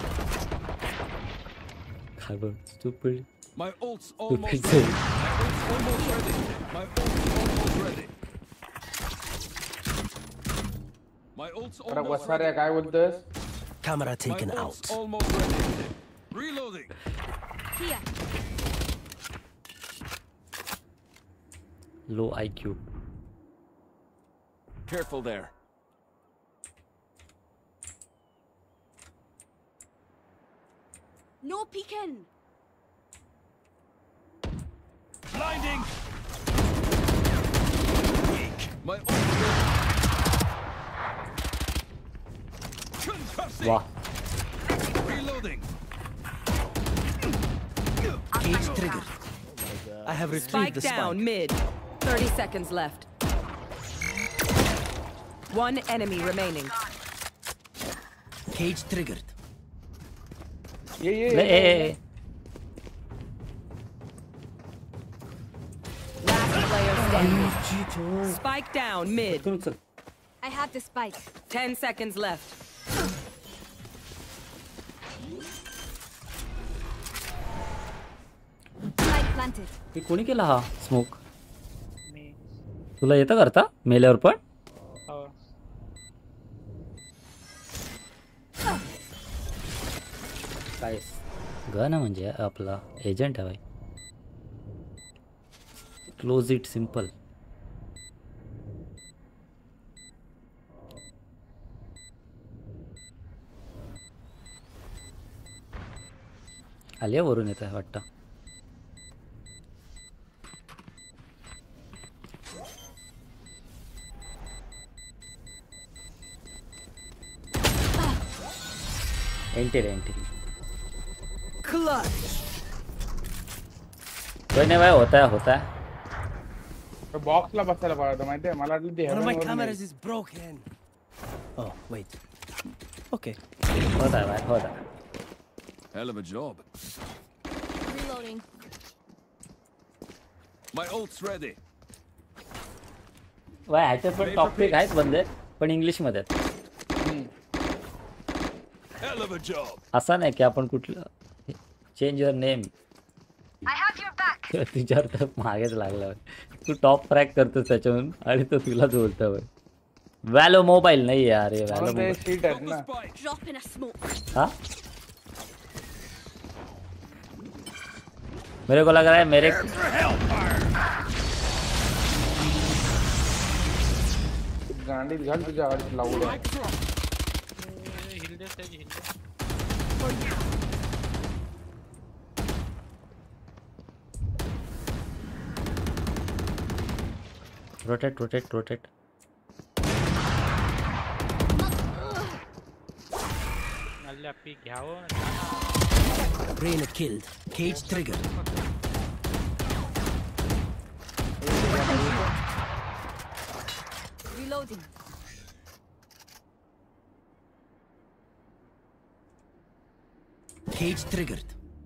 काय बोल stupid My ult's stupid almost से ready. My ult's almost ready. My ult's almost ready. My ult's अरे almost वसारे ready. काय बोलतोस? Camera My taken ult's out. almost ready. Reloading. Here. Low IQ. Careful there. No peeking. Blinding. Weak. My ult's ready. Concussing. वाह Reloading. Cage trigger. I have retrieved Spike the down spike. mid. thirty seconds left. One enemy remaining. Cage triggered. ये ये ले ए, ए, ए, Last player standing. Spike down mid. चल चल I have the spike. Ten seconds left. Spike planted. हे कोणी केला हा smoke? मी तुला येतं करता मेल्यावर पण? हो. काय गन म्हणजे आपला एजंट आहे भाई, क्लोज इट सिंपल। आलिया वरून येत आहे वाटतं। एंटी रे एंटी Clutch. कोई नाही भाई होता है होता है तो बॉक्सला बसायला पाहिजे माहितीये मला वाटलं ते One of my heaven were cameras नाही. is broken. Oh, wait. Okay. होता है भाई होता है Hell of a job. Reloading. My ult's ready. भाई ह्याच्यात पण टॉपिक आहेत बंदे पण इंग्लिश मध्ये आहेत. Hell of a job. असं नाही की आपण कुठलं चेंज युअर नेम तुझ्यावर तर मागेच लागला तू टॉप फ्रॅक करतोस त्याच्याहून आणि तो तुलाच बोलतो भाई वॅलो मोबाईल नाही यार ये वॅलो मला ते मोबाईल शीट आहेत ना. Drop in a smoke. हाँ मेरे को लग रहा है मेरे गांडीत घाल तुझ्या आवाज लावू दे. हिल दे stage, हिल दे. रोटेट रोटेट रोटेट नल्ल्या पीक घ्यावं. Reyna killed. Cage triggered. Reloading. Cage triggered.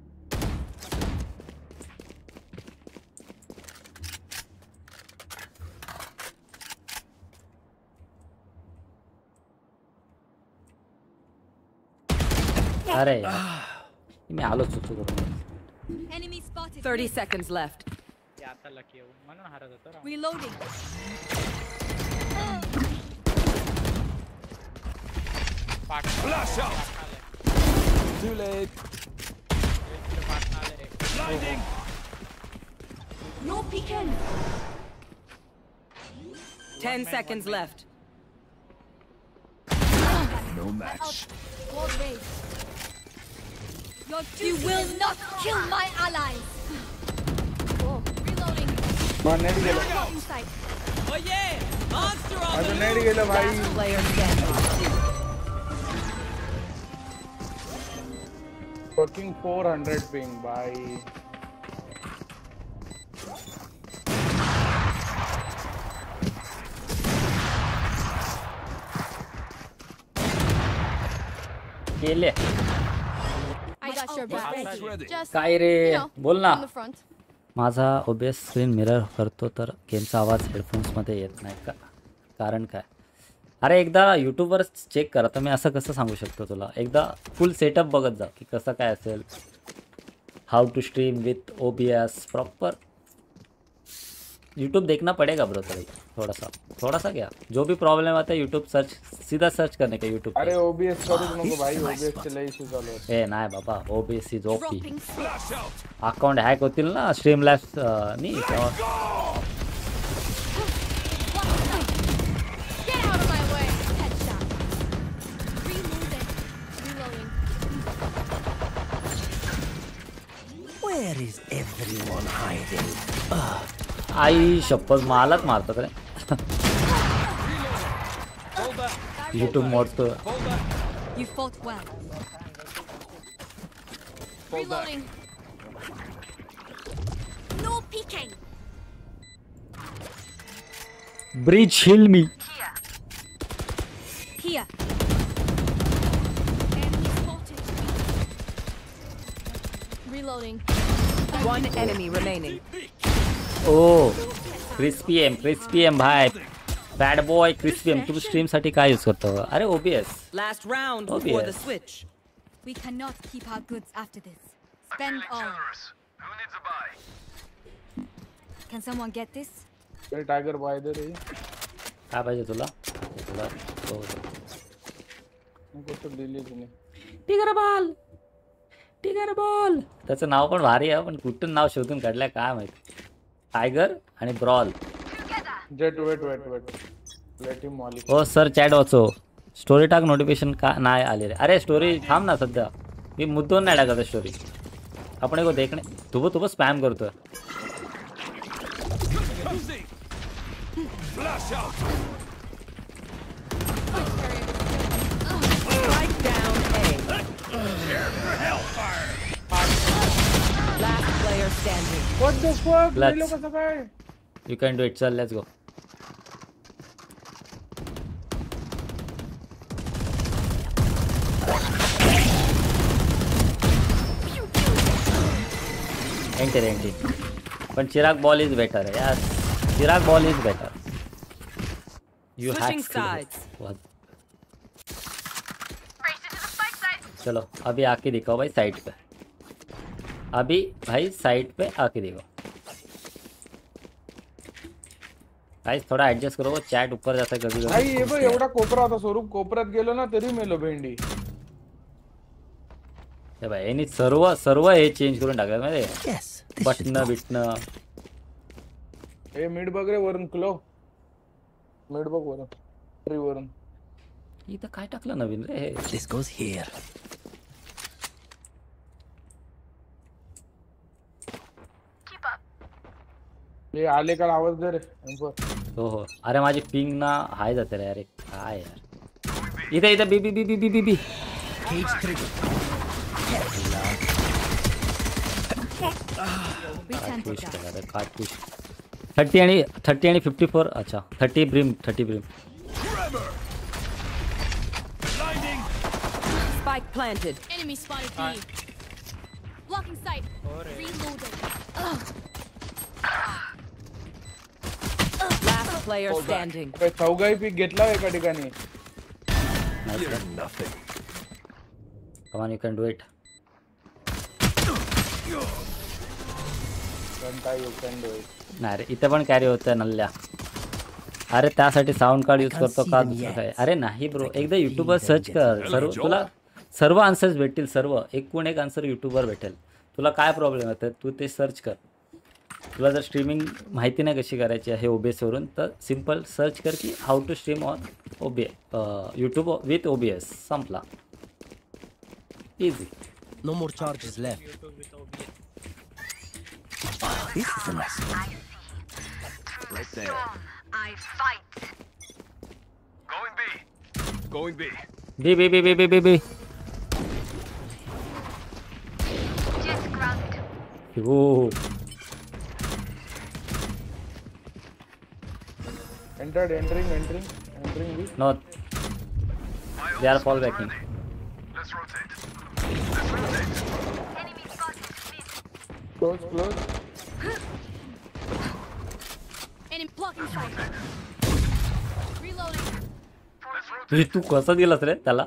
अरे यार मी आलो चुकतो करून Enemy spotted. thirty seconds left. ते आता लकी येऊ म्हणून हारत होतो राव. Reloading. पाठ Flash out. आलंय. Too late. इकडे पाठ आलंय रे. Blinding. No peeking. Ten seconds left. No match. Wall raised. Your you will not kill my allies. Oh, reloading. मग नेट गेलं. Not inside. Oh yeah! Monster on माझं the net loose! गेलं भाई. Last player standing. Fucking four hundred ping भाई. केले I got your back. Ult's ready. Just काय रे you know, बोल ना on the front. माझा ओबीएस स्क्रीन मिरर करतो तर गेमचा आवाज हेडफोन्समध्ये येत नाही का कारण काय अरे एकदा यूट्यूबवर चेक करा तर मी असं कसं सांगू शकतो तुला एकदा फुल सेटअप बघत जा की कसं काय असेल how to stream with OBS proper YouTube देखना पड़ेगा ब्रो तेरे को थोड़ा सा थोड़ा सा क्या जो भी प्रॉब्लम आता है यूट्यूब सर्च सीधा सर्च करने का यूट्यूब अरे ओबीएस करूच नको भाई. ओबीएस चे लय इश्यू चालू आहेत. ए नाही बाबा OBS is OP Dropping. Flash out. Account hack होतील ना स्ट्रीम लॅब्स नाही तेव्हा Get out of my way. Headshot. Reloading. Reloading. Where is everyone hiding? आई शपथ मालाच मारतात रे Hold back. यूट्यूब मोडतो Hold back. You fought well. Hold back. Reloading. No peeking. Bridge heal मी Here. Enemy spotted. Reloading. One enemy remaining. ओ crispy M crispy M भाई bad boy crispy M तू stream साठी काय use करतो अरे OBS Last round Oh, before the yes. switch. We cannot keep our goods after this. Spend all. Can someone get this? अरे tiger bye दे रे. काय पाहिजे तुला तुला तो नको तर दिलीच नाही. टिगर बॉल टिगर बॉल त्याचं नाव पण भारी आहे पण कुठून नाव शोधून काढलंय काय माहिती टायगर आणि brawl jet wait wait wait. Let him molly. हो सर चॅट वाचो स्टोरी टाक नोटिफिकेशन का नाही आले रे अरे स्टोरी थांब ना सध्या मी मुद्दोन नाही टाकत स्टोरी आपण को देखणे तुब तुब स्पॅम करतोय Flash out. Strike down A. Last player standing. What the fuck? Let's- मेरे कसं काय? You can do it. चल let's go. Enter enter. पण चिराग बॉल इज बेटर है यार. Chirag ball is better. You Switching have skill. sides. What? चलो अभी आके दिखाओ भाई साइड पे. अभी भाई साइड पे आके दिखाओ. गाइस थोड़ा ऍडजस्ट करो. वो चॅट ऊपर जाता है कभी आई ये बघ कभी. एवढा कोपरा होता स्वरूप कोपऱ्यात गेलो ना तरी मेलो भेंडी. हे भाई यांनी सर्व सर्व हे चेंज करून टाकलं माहिती आहे. Yes, this should button do. Button. हे मिड बघ रे वरून क्लो. मिड बघ वरून. ट्री वरून. इथं काय टाकलं नवीन रे हे. This goes here. हे आले का आवाज दे रे. एम्पर. हो हो. अरे माझी पिंग ना हाय जाते रे. अरे काय यार. इथे इथे B B B B B B B. Cage trigger. Push करा रे. काय पुश. थर्टी आणि थर्टी आणि फिफ्टी फोर. अच्छा thirty brim thirty brim. Spike planted. Enemy spotted B. Blocking sight. Reloading. Last player standing. काय चौघाई पीक घेतला एका ठिकाणी. Nothing. Come on, you can do it. Don't you can do it. नाही रे इथे पण कॅरी होतंय नल्ल्या. अरे त्यासाठी साऊंड कार्ड यूज करतो का दुसरं काय. अरे नाही ब्रो. एकदा युट्यूबवर सर्च कर. सर्व तुला सर्व आन्सर्स भेटतील. सर्व एकूण एक आन्सर युट्यूबवर भेटेल. तुला काय प्रॉब्लेम येतं तू ते सर्च कर. तुला जर स्ट्रीमिंग माहिती नाही कशी करायची आहे ओबीएसवरून तर सिम्पल सर्च कर की how to stream on OB YouTube with OBS. संपला. Easy. No more charges left. YouTube with O B S. This is a nice one. Right there. Going B. Going B. B B B B B B B. ओ Entered, entering, entering, entering B. No they are fall backing. Let's rotate. Let's rotate. Close, close. Enemy blocking sight. Reloading. तुझी तू कसं दिलंस रे त्याला.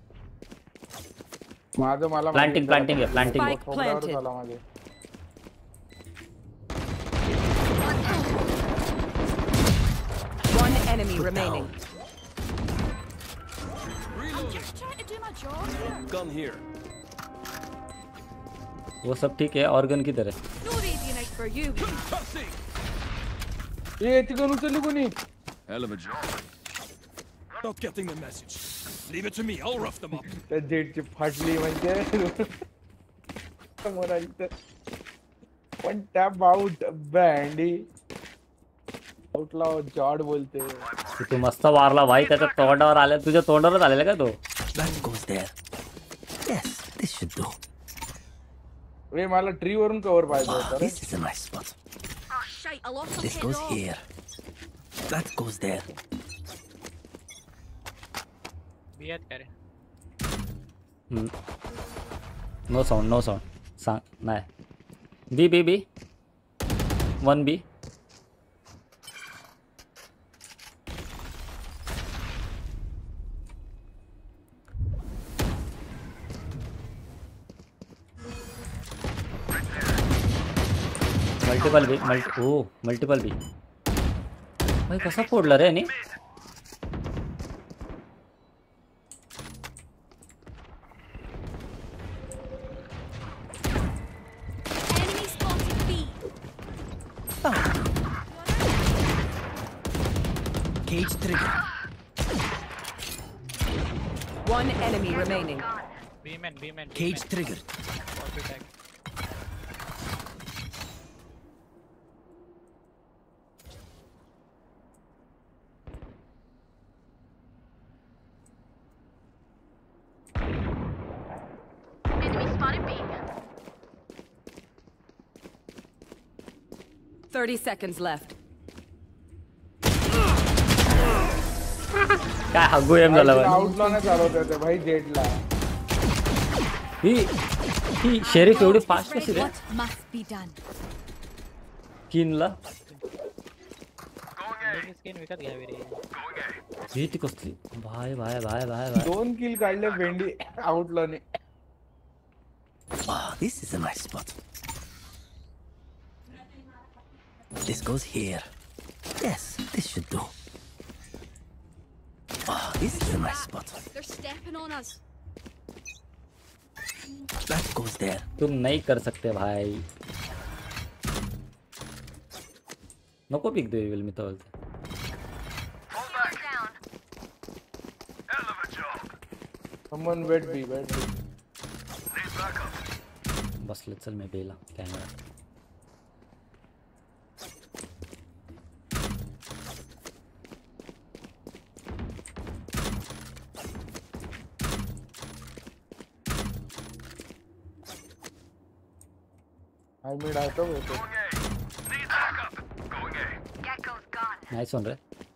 माझं मला planting planting आहे प्लांटिंग. Spike planted. झाला माझे. One enemy remaining. Just trying to do my job. Gun here. वो सब ठीक है. ऑर्गन की तरह. No easy night for you. Cutscene. ए तिकडून उचलली कोणी. Hell of a job. Not getting the message. Leave it to me. I'll rough them up. त्या जेटची फाटली म्हणजे समोर आली तर पण टॅप आउट बँडी आउटला जॉड बोलते. तू मस्त मारला भाई. त्याच्या तोंडावर आल्या. तुझ्या तोंडावरच आलेला का तो. That goes there. Yes, this should do. रे मला ट्री वरून कव्हर पाहिजे होता रे. This is a nice spot. Oh shite, I lost some This hit goes off. here. That goes there. B आहेत का रे? No sound no sound. सांग नाही. B B B one B. Multiple B multi ओ multiple B. भाई कसा फोडला रे यांनी. Enemy spotted B. Cage trigger. One enemy remaining. B man, B man. Cage trigger. Copy tag. thirty seconds left. काय हगू M झाला भाई. आउटलॉ ने चालवत होते भाई जेटला. ही ही शेरिफ एवढी फास्ट कशी रे? What must be done? किनला स्किन विकत घ्यावी रे. ही ती कसली भाई भाई भाई भाई भाई. दोन किल काढले भेंडी आउटलॉ ने. Wow, this is a nice spot. This goes here. Yes, this should do. Wow, this is a nice spot. They're stepping on us. That goes there. तुम नहीं कर सकते भाई. नको पिक दे विल मी तो बोलते. Someone wait B, wait B. बसले चल मैं बेला camera. I made out of it. Nice one रे.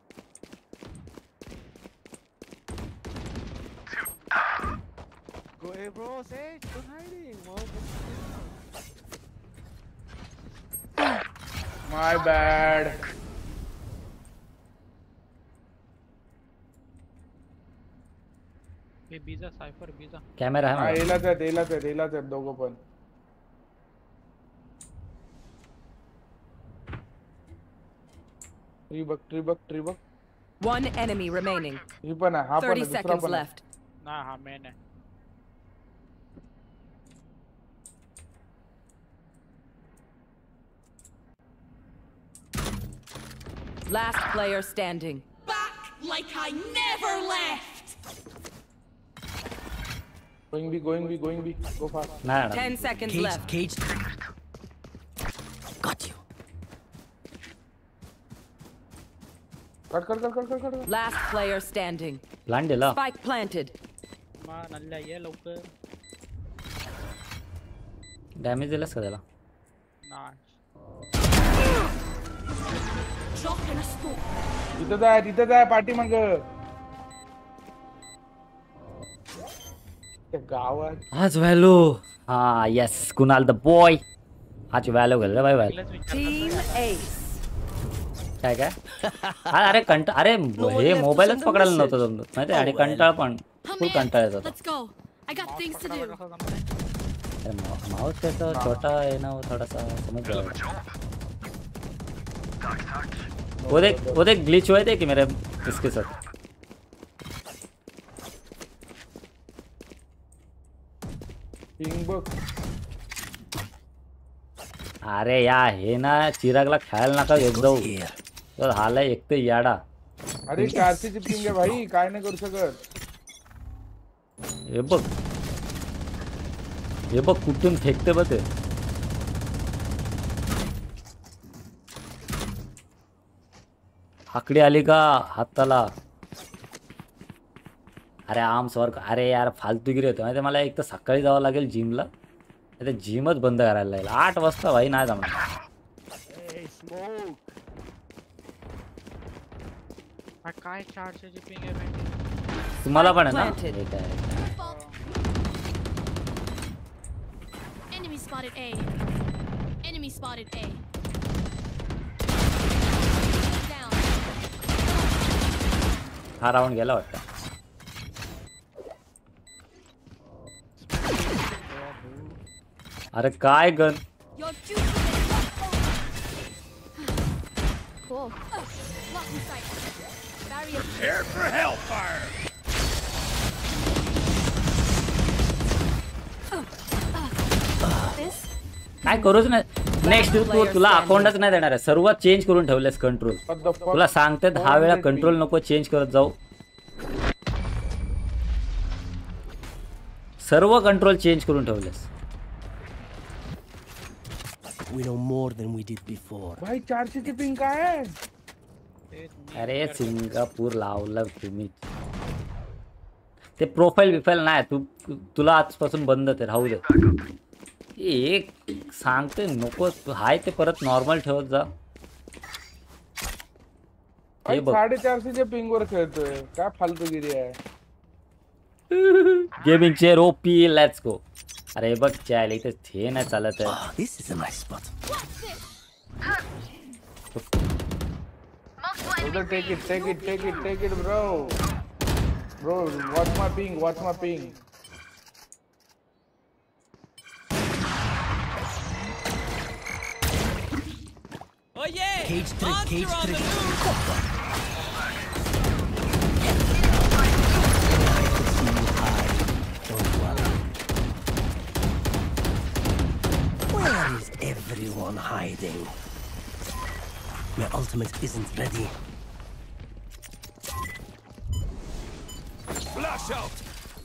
Go A bro, Sage, don't hiding. My bad. हे बीजा सायफर बीजा. कॅमेरा हा आहे एलाच आहेत एलाच आहेत एलाच आहेत दोघं पण. ट्री बघ ट्री बघ ट्री बघ. One enemy remaining. ही पण आहे हा पण आहे thirty दुसरा seconds पण आहे. left. ना हा मेन आहे. Last player standing. Back like I never left. Going B, going B, going B. Go fast. नाही नाही. Ten seconds Cage, left. cage. Got you. Cut, cut, cut, cut, cut, cut. Last player standing. Plan दिला. Spike planted. मा नल्ल्या ये लवकर. Damage दिलास का त्याला? ना. Drop in a smoke. तिथं आहे तिथं आहे पाठी मग. गावात. आज व्हॅल्यू. हा येस कुणाल द बॉय. आज व्हॅल्यू गेलं बाय बाय. Team Ace. काय काय हा अरे कंटा अरे हे मोबाईलच पकडायला नव्हतं जमत माहिती आणि कंटाळ पण फुल कंटाळ येत होता. Let's go. I got things to do. अरे माउस त्याचा छोटा आहे ना थोडासा समझ जाओ. वो देख वो देख ग्लिच हुए थे कि मेरे इसके साथ. पिंग बघ. अरे या हे ना चिरागला खेळायला नका येत जाऊ. तर हाल आहे एक तर याडा. अरे चारशे ची पिंग आहे भाई काय नाही करू शकत. हे बघ हे बघ कुठून फेकते बघ ते. आकडी आली का हाताला. अरे आर्म्स वर्क. अरे यार फालतूगिरी होते माहिती मला. एक तर सकाळी जावं लागेल जिमला. ते जिमच बंद करायला लागेल आठ वाजता भाई नाही जमणार. काय चारशे ची पिंग आहे भेंडी. तुम्हाला पण आहे ना. Planted. ठीक आहे. Enemy spotted A. Enemy spotted A. Down. हा राऊंड गेला वाटतं. अरे काय gun. Your duty is cool. Lock in sight. Barrier. Prepare for hellfire. This. काय करूच नाही. नेक्स्ट तू तुला अकाउंटच नाही देणार आहे. सर्व चेंज करून ठेवलेस कंट्रोल. तुला सांगते दहा वेळा कंट्रोल नको चेंज करत जाऊ. सर्व कंट्रोल चेंज करून ठेवलेस. We know more than we did before. भाई चारशे ची पिंग काय आहे. अरे सिंगापूर लावलं तुम्ही. ते प्रोफाईल बिफाईल नाही तू तुला आजपासून बंद ते राहू दे. एक सांगते नको हाय ते परत नॉर्मल ठेवत जा. हे बघ साढ़े चारशे पिंग वर खेळतोय काय फालतूगिरी आहे. Gaming chair OP let's go. अरे बघ चाल इथे थे नाही चालत आहे. This is a nice spot. Brother, take it, take it, take it, take it, bro. Bro, watch my ping, watch my ping. Oh yeah! Cage trick, cage trick. Don't worry. Where is everyone hiding? My ultimate isn't ready. Flash out!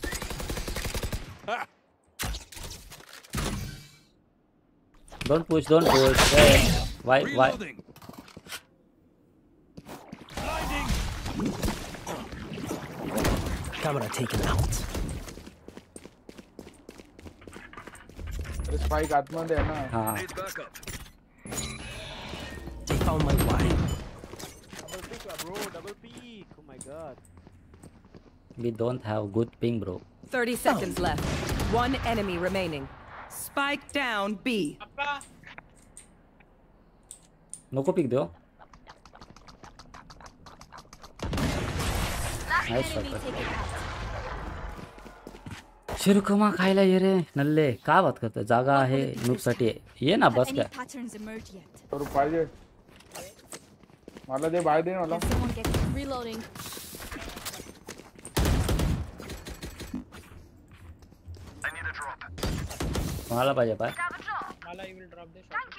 Ha! Don't push, don't push. Hey, why, why? Reloading. Blinding. Camera taken out. अरे spike आतमध्ये आहे ना. हाँ. Need backup. They found my wife. Double pick, bro. Double pick. Oh my god. We don't have good ping, bro. thirty seconds left. One enemy remaining. Spike down B. नको pick दो. Nice shot. शिरखुमा खायला ये रे नल्ले. का बात करतो. जागा आहे नूब साठी. ये ना बस काय. Patterns emerge yet. तर पाहिजे मला दे बाय दे मला. Someone get reloading. मला पाहिजे पाय. मला I will drop the shot.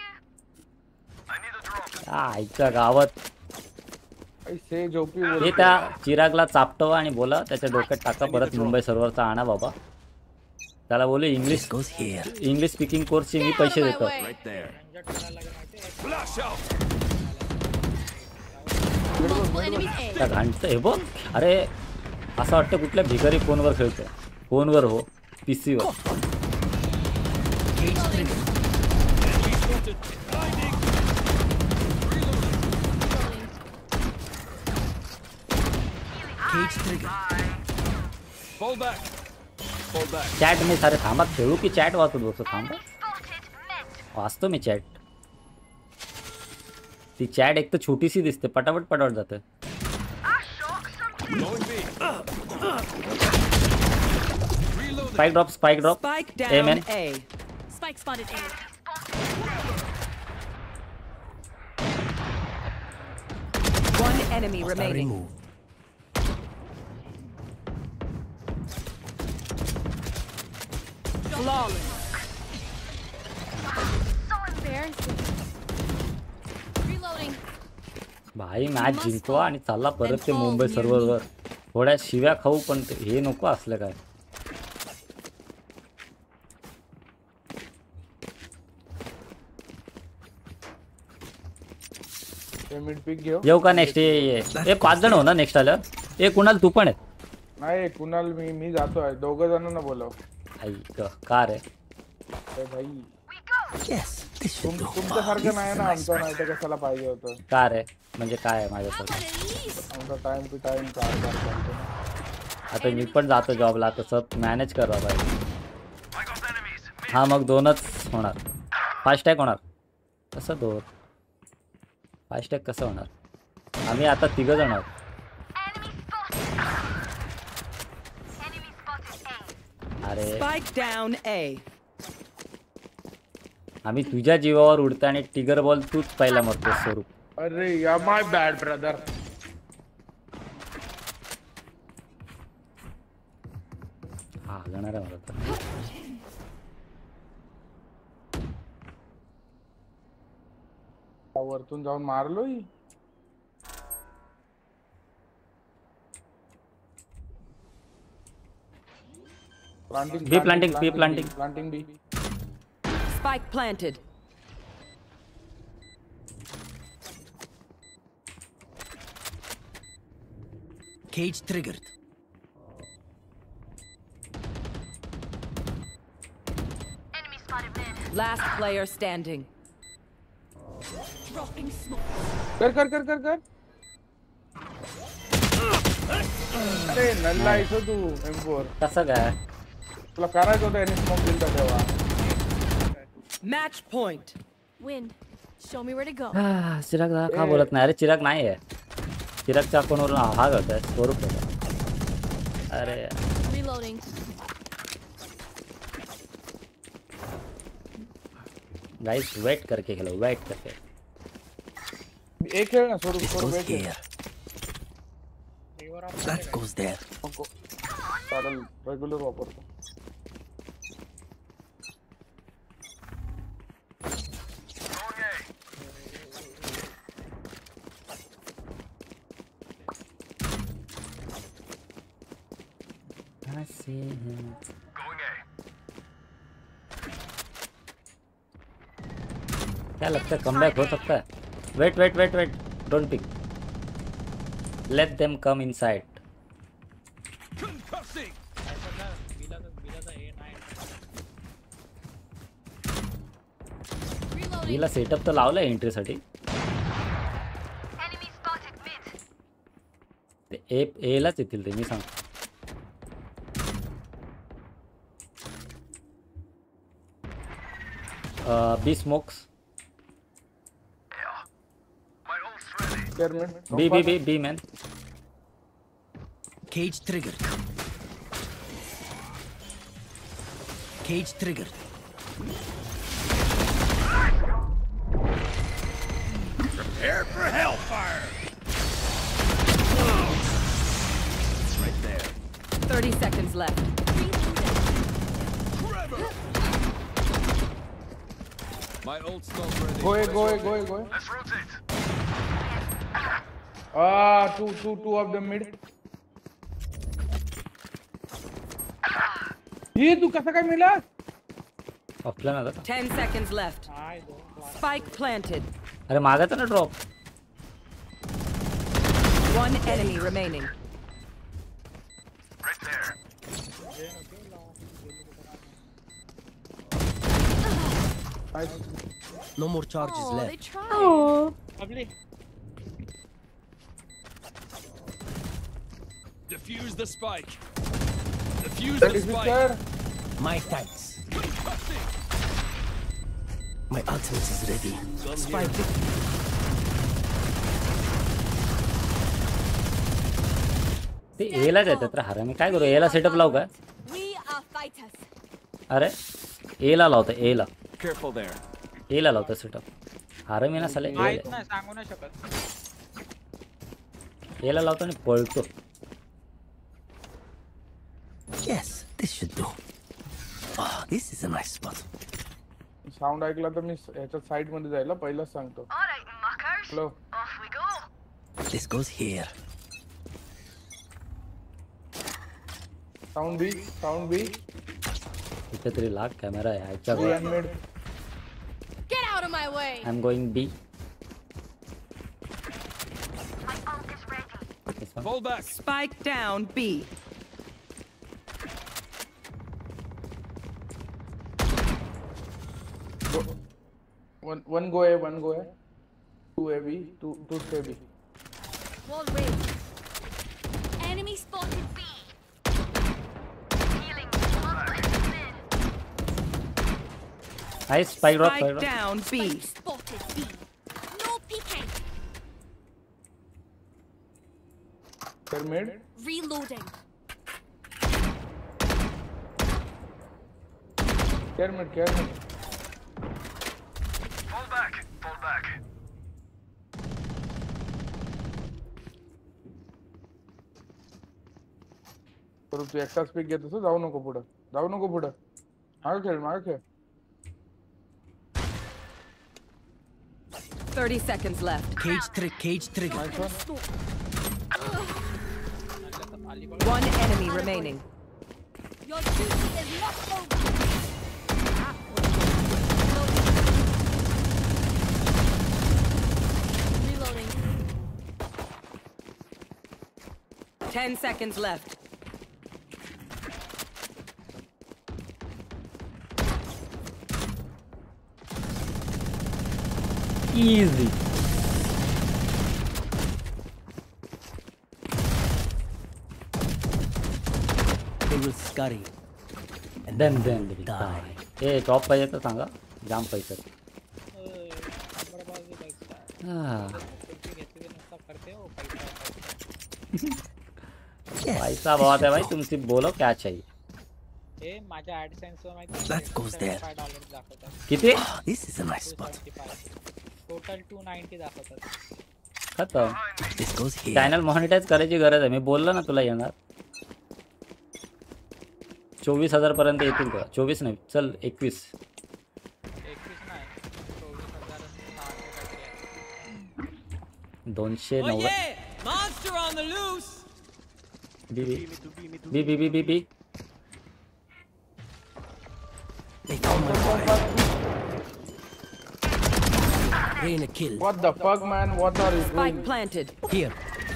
हा ऐका गावात ऐसे झोपी हे त्या चिरागला चापटवा आणि बोला त्याच्या डोक्यात टाका परत मुंबई सर्व्हरचा आणा बाबा. त्याला बोलू इंग्लिश इंग्लिश स्पीकिंग कोर्सचे मी पैसे देतो. Right there. Flash out. Multiple enemies A. त्या घंट हे बघ. अरे असं वाटतं कुठल्या भिकारी फोनवर खेळतोय. फोनवर हो पीसीवर. Blinding. Cage trigger. Fall back. Fall back. Chat मी सारे थांबा खेळू की चॅट वाचत बसतो. थांबा वाचतो मी चॅट. ती चॅट एक तर छोटीशी दिसते पटापट पटापट जाते. Going B. Spike drop spike drop. Spike A down man. A. Spike spotted A. One enemy Hostile remaining. removed. Flawless. So embarrassing. Reloading. भाई मॅच जिंकवा आणि चालला परत ते मुंबई सर्व्हरवर. थोड्या शिव्या खाऊ पण ते- हे नको असलं काय. पेमेंट पिक घेऊ. येऊ का नेक्स्ट. ये ये ए पाच जण हो ना नेक्स्ट आलं. ए कुणाल तू पण आहे. नाही कुणाल मी मी जातोय. दोघं जणांना बोलव. ऐक का रे. अरे भाई Yes, this should तुम do. तुमच्यासारखं नाही ना आमचं. नाही तर कशाला पाहिजे होतं. का रे म्हणजे काय आहे माझ्यासाठी. आमचा टाइम टू टाइम चार चार करतो. आता मी पण जातो जॉबला तसं मॅनेज करा पाहिजे. हा मग दोनच होणार. फास्ट टॅग होणार कसं दोन. फास्ट टॅग कसं होणार. आम्ही आता तिघं जण आहोत. अरे Spike down A. आम्ही तुझ्या जीवावर उडतो आणि टिगर बॉल तूच पहिला मरतो स्वरूप. अरे या माय बॅड ब्रदर. हा जाणार आहे मला तर. वरतून जाऊन मारलोय. Planting, Be planting, be planting. Planting B. Spike planted. Cage triggered. Last player standing. Dropping smoke. कर कर कर कर कर. ए नल्ला इथं तू एम फोर कसं काय तुला करायचं होतं आणि स्मोक दिलता तेव्हा. Match point. Win. Show me where to go. हा, चिराग दादा का बोलत नाही? अरे चिराग नाही आहे. चिरागच्या अकाउंटवरून हा करतोय स्वरूप होता. अरे Reloading. गाइस वेट करके खेलो, वेट करके. एक खेळ ना स्वरूप This स्वरूप goes एक खेळ. here. That goes there. नको. चालेल रेग्युलर वापरतो. I see him. क्या लगता है कमबैक हो सकता है? Wait wait wait wait don't peek. Let them come inside. वीला सेटअप तर लावलाय एंट्रीसाठी. ते ए एलाच येतील ते मी सांगतो. B smokes. B, B, B, B, man. Cage triggered. Cage triggered. Prepare for hellfire. Right there. thirty seconds left. My old stuff ready. Go go go go. Let's rotate. Ah, two two two of them mid. ये तू कसा काय मिला? Offline आला था. ten seconds left. Spike planted. अरे मागा था ना drop. One enemy remaining. Right there. No more charges Oh, they left. tried. Oh. Lovely. Defuse the spike. Defuse the spike. My thanks. My ultimate is ready. Spike. ते एला जातात रे हरा. मी काय करू? एला सेटअप लावू का? We are fighters. अरे एला लावतो एला. Careful there. एला लावतो सेटअप. हरा मी ना साले माहित नाही सांगू नाही शकत. एला लावतो आणि पळतो. Yes, this should do. Oh, this is a nice spot. Sound ऐकला तर मी ह्याच्या साइड मध्ये जायला पहिलाच सांगतो. Hello. This goes here. Sound B sound B. इथे तरी लाग कॅमेरा आहे ह्याच्या B and mid. Get out of my way. I'm going B. Fall back. Spike down B. Go. One one go A, one go A. Two A B, two two stay B. Wall raised. Enemy spotted B. Nice spike drop. Spike down B. Spotted B. No peeking. They're mid. Reloading. Care mid, care mid. Fall back. Fall back. तर तू एकटाच pick घेत असं जाऊ नको पुढं. जाऊ नको पुढं. मागे खेळ मागे खेळ. thirty seconds left. Cage trick, cage trigger. One enemy remaining. Your duty is not over. Reloading. Ten seconds left. Easy. They will scurry. And then then they will die. ए टॉप पाहिजे तर सांगा जाम पैसे पैसा बहुत है भाई तुम सिर्फ बोलो क्या चाहिए ए माझ्या ऍडसेन्स वर माहिती That goes there. डॉलर दाखवतात किती This is a nice spot. Total two ninety दाखवतात खतम This goes here. Channel monetize करायची गरज आहे मी बोललो ना तुला येणार चोवीस हजार पर्यंत येतील का चोवीस नाही चल एकवीस एकवीस नाही चोवीस हजार दोनशे Oh नव्वद yeah! Monster on the loose! B B B B B B B They found my boy. Rain a kill. What the fuck, man? What are you Spike doing? planted. Here.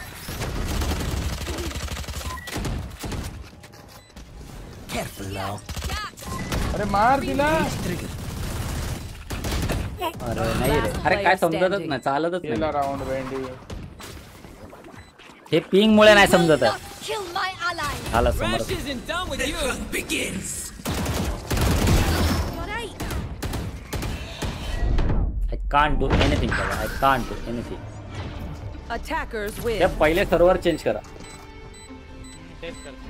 Careful now. अरे मार दिला. Trigger. अरे नाही रे अरे काय समजतच नाही चालतच केला नाही राऊंड वेंडी. हे पिंग मुळे नाही समजत आहे Kill my ally. झालं समोर Rush isn't done with you! Begins. You're right. I can't do anything brother. I can't do anything. Attackers ते win. पहिले सर्व्हर चेंज करा तेच करतो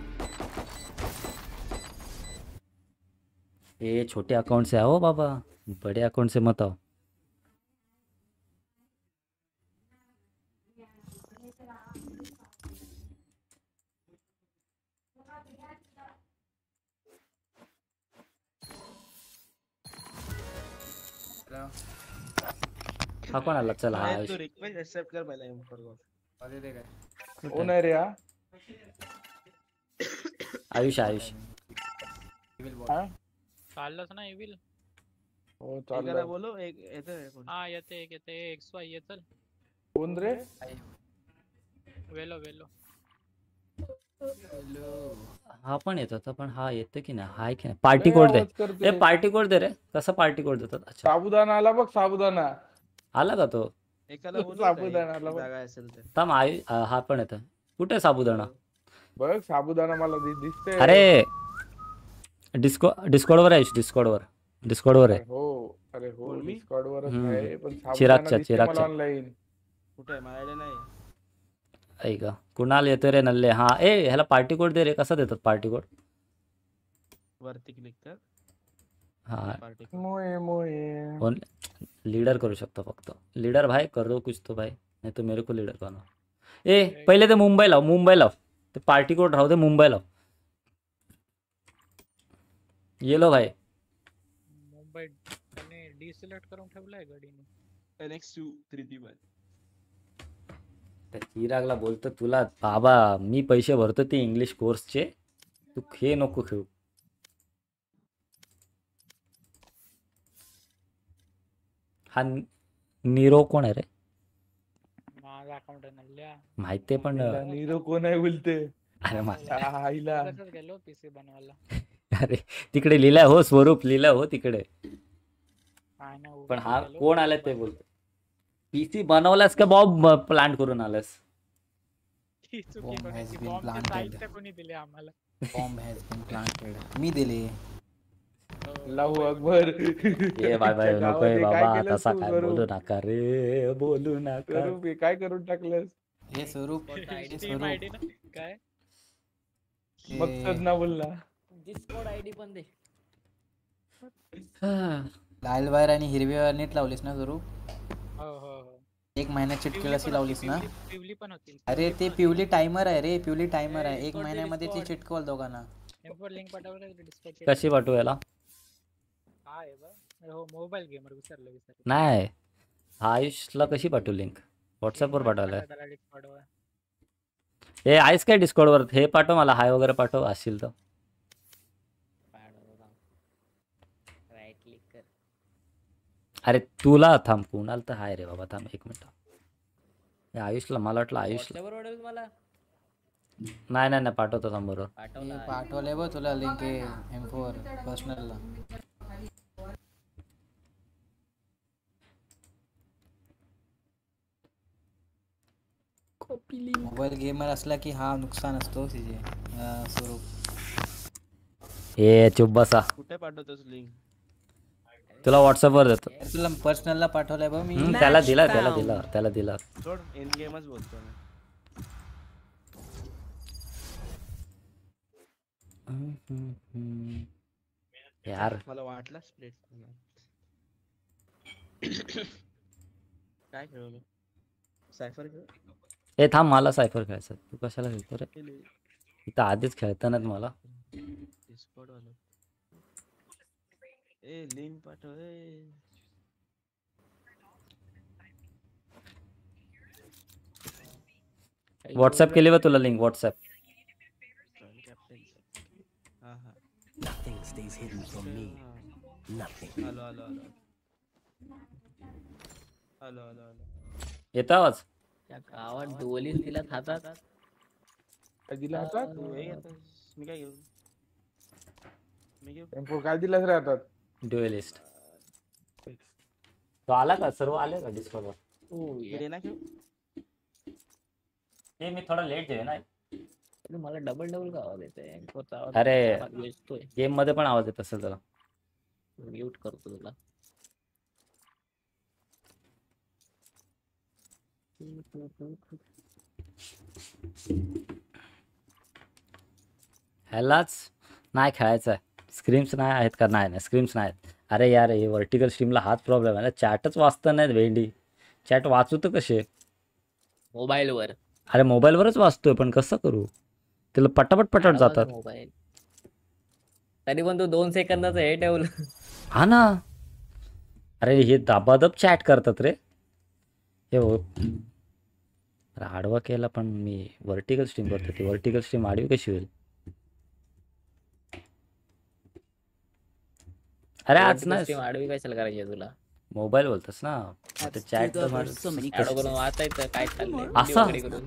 ये छोटे अकाउंट से आओ बाबा बड़े अकाउंट से मत आओ हा कोण आला चल हा आयुष. रिक्वेस्ट एक्सेप्ट कर पहले एम फोर को अरे दे काय कोण आहे रे हा? आयुष आयुष हा? चाललंच ना इविल हो एकाला चाललं. बोलो एक येते कोण हा येते एक येते एक्स वाय ये चल कोण रे? वेलो वेलो हा पण येत होता पण हा येते की नाही हाय की नाही पार्टी कोड दे आवाज करते. ए पार्टी कोड दे रे कसं पार्टी कोड देतात अच्छा साबुदाणा आला बघ साबुदाणा. आला का तो एकाला बोलो साबुदाणा आला बघ. जागा असेल तर थांब आयु अं, हा पण येतं कुठे साबुदाणा बघ साबुदाणा मला दि- दिसते. अरे डिस्को डिस्कॉर्डवर आहे डिस्कॉर्डवर डिस्कॉर्डवर आहे हो अरे हो कोण मी? डिस्कॉर्ड वरच हम्म. आहे पण साबुदाणा चिरागच्या- दिसते चिरागच्या. मला ऑनलाईन. कुठे आहे मला आयडिया नाही ऐका कुणाल येतो रे नल्ले हा ए ह्याला पार्टी कोड दे रे कसा देतात पार्टी कोड वरती क्लिक कर हा पार्टी मोये मोये. कौन लीडर करू शकतो फक्त लीडर भाई कर दो कुछ तो भाई नहीं तो मेरे को लीडर करना ए पहिले ते मुंबई लाव मुंबई लाव ते पार्टी कोड राहू दे मुंबई लाव ये लो भाई मुंबई त्याने डिसिलेक्ट करून ठेवलाय गडीने next two three T one त्या चिरागला बोलतो तुला बाबा मी पैसे भरतो ते इंग्लिश कोर्सचे तू हे नको खेळू हा नि- नीरो कोण आहे रे माझा अकाउंट नल्ल्या माहिती आहे पण नीरो कोण आहे बोलते. अरे मा आईला तसंच गेलो पीसी बनवायला अरे तिकडे लिहिलाय हो स्वरूप लिहिलाय हो तिकडे काय ना पण हा कोण आलाय ते बोलतो पीसी बनवलास का बॉब प्लांट करून आलास चुकी Bomb has कोणाची been बॉम्बचे planted. साहित्य कोणी दिले आम्हाला Bomb has been planted. मी दिले. लाहू अकबर. ए बाय बाय नको गावात आहे हे बाबा केलंस तसा तू काय स्वरूप? बोलू नका रे बोलू नका स्वरूप हे काय करून टाकलंस? हे स्वरूप हे स्टीम आयडी स्वरूप ना काय मकसद ना बोलला. डिस्कॉर्ड आयडी पण दे लाल वायर आणि हिरवी वायर नीट लावलीस ना स्वरूप? हो हो हो एक महिन्यात चिटकेल अशी लावलीस ना? पिवली- पिवली पण होती अरे ते पिवली टाइमर आहे रे पिवली टाइमर आहे एक महिन्यामध्ये ती चिटकवल दोघांना. एम फोर लिंक पाठवलं डिस्कॉर्ड कशी पाठवू याला काय आहे बा हो मोबाईल गेमर विसरलो विसरलो नाही हा आयुषला कशी पाठवू लिंक व्हॉट्सअपवर पाठवलाय त्याला Discord वर. हे आहेस काय डिस्कॉर्डवर हे पाठव मला हाय वगैरे पाठव असशील तर राईट क्लिक कर अरे तुला थांब कुणाल तर हाय रे बाबा थांब एक मिनिट हे आयुषला मला वाटलं आयुषला WhatsApp वर मला नाही नाही नाही पाठवतो थांब बरोबर मी पाठवला पाठवलंय बघ तुला लिंक एम फोर पर्सनलला. मोबाईल गेमर असला की हा नुकसान असतो सीजे अं, स्वरूप. ए चुप बसा. कुठे पाठवतोस लिंक? तुला व्हॉट्सअप वर देतो. तुला पर्सनलला पाठवलाय बघ मी. हम्म, त्याला दिला त्याला दिला त्याला दिला. सोड इन गेमच बोलतो मी. यार मला वाटलं स्प्लिट काय खेळलो सायफर खेळ. ए थांब मला सायफर खेळायचं. तू कशाला खेळतो रे? इथं आधीच खेळतानात मला. डिस्कॉर्ड वाला ए लिंक पाठव ए. व्हॉट्सअप केली बा तुला लिंक व्हॉट्सअप. हा हा. Nothing stays hidden from me. Nothing. Hello hello hello hello hello hello. येतो आवाज? त्या गावात डोलीच तिला हातात. काय दिला हातात? तू हे घेतोस, मी काय घेऊ? मी घेऊ टेम्पो काय दिलास रे हातात? ड्युएलिस्ट. तो आला का? सर्व आले का डिस्कॉर्ड वर? ओ ये ना घेऊ. ते मी थोडा लेट जेवे ना. मला डबल डबल का आवाज येतोय? कोणता आवाज? अरे येतोय गेम मध्ये पण आवाज येत असेल त्याला. म्यूट करतो तुला. ह्यालाच नाही खेळायचं आहे. स्क्रीम्स नाही आहेत का? नाही नाही स्क्रीम्स नाही आहेत. अरे यार हे व्हर्टिकल स्ट्रीमला हाच प्रॉब्लेम आहे ना. चॅटच वाचता नाहीत भेंडी. चॅट वाचू तर कसे? मोबाईलवर. अरे मोबाईलवरच वाचतोय पण कसं करू? त्याला पटापट पटापट जातात. मोबाईल तरी पण तू दोन सेकंदाचं हे ठेवलं. हा ना. अरे हे दाबादब चॅट करतात रे. हे हो अरे आडवा केला पण मी व्हर्टिकल स्ट्रीम करतो. ती व्हर्टिकल स्ट्रीम आडवी कशी होईल? अरे आज ना आडवी कशाला करायची तुला? मोबाईल बोलतोस ना. चॅट करून वाचायचं काय चाललंय असा.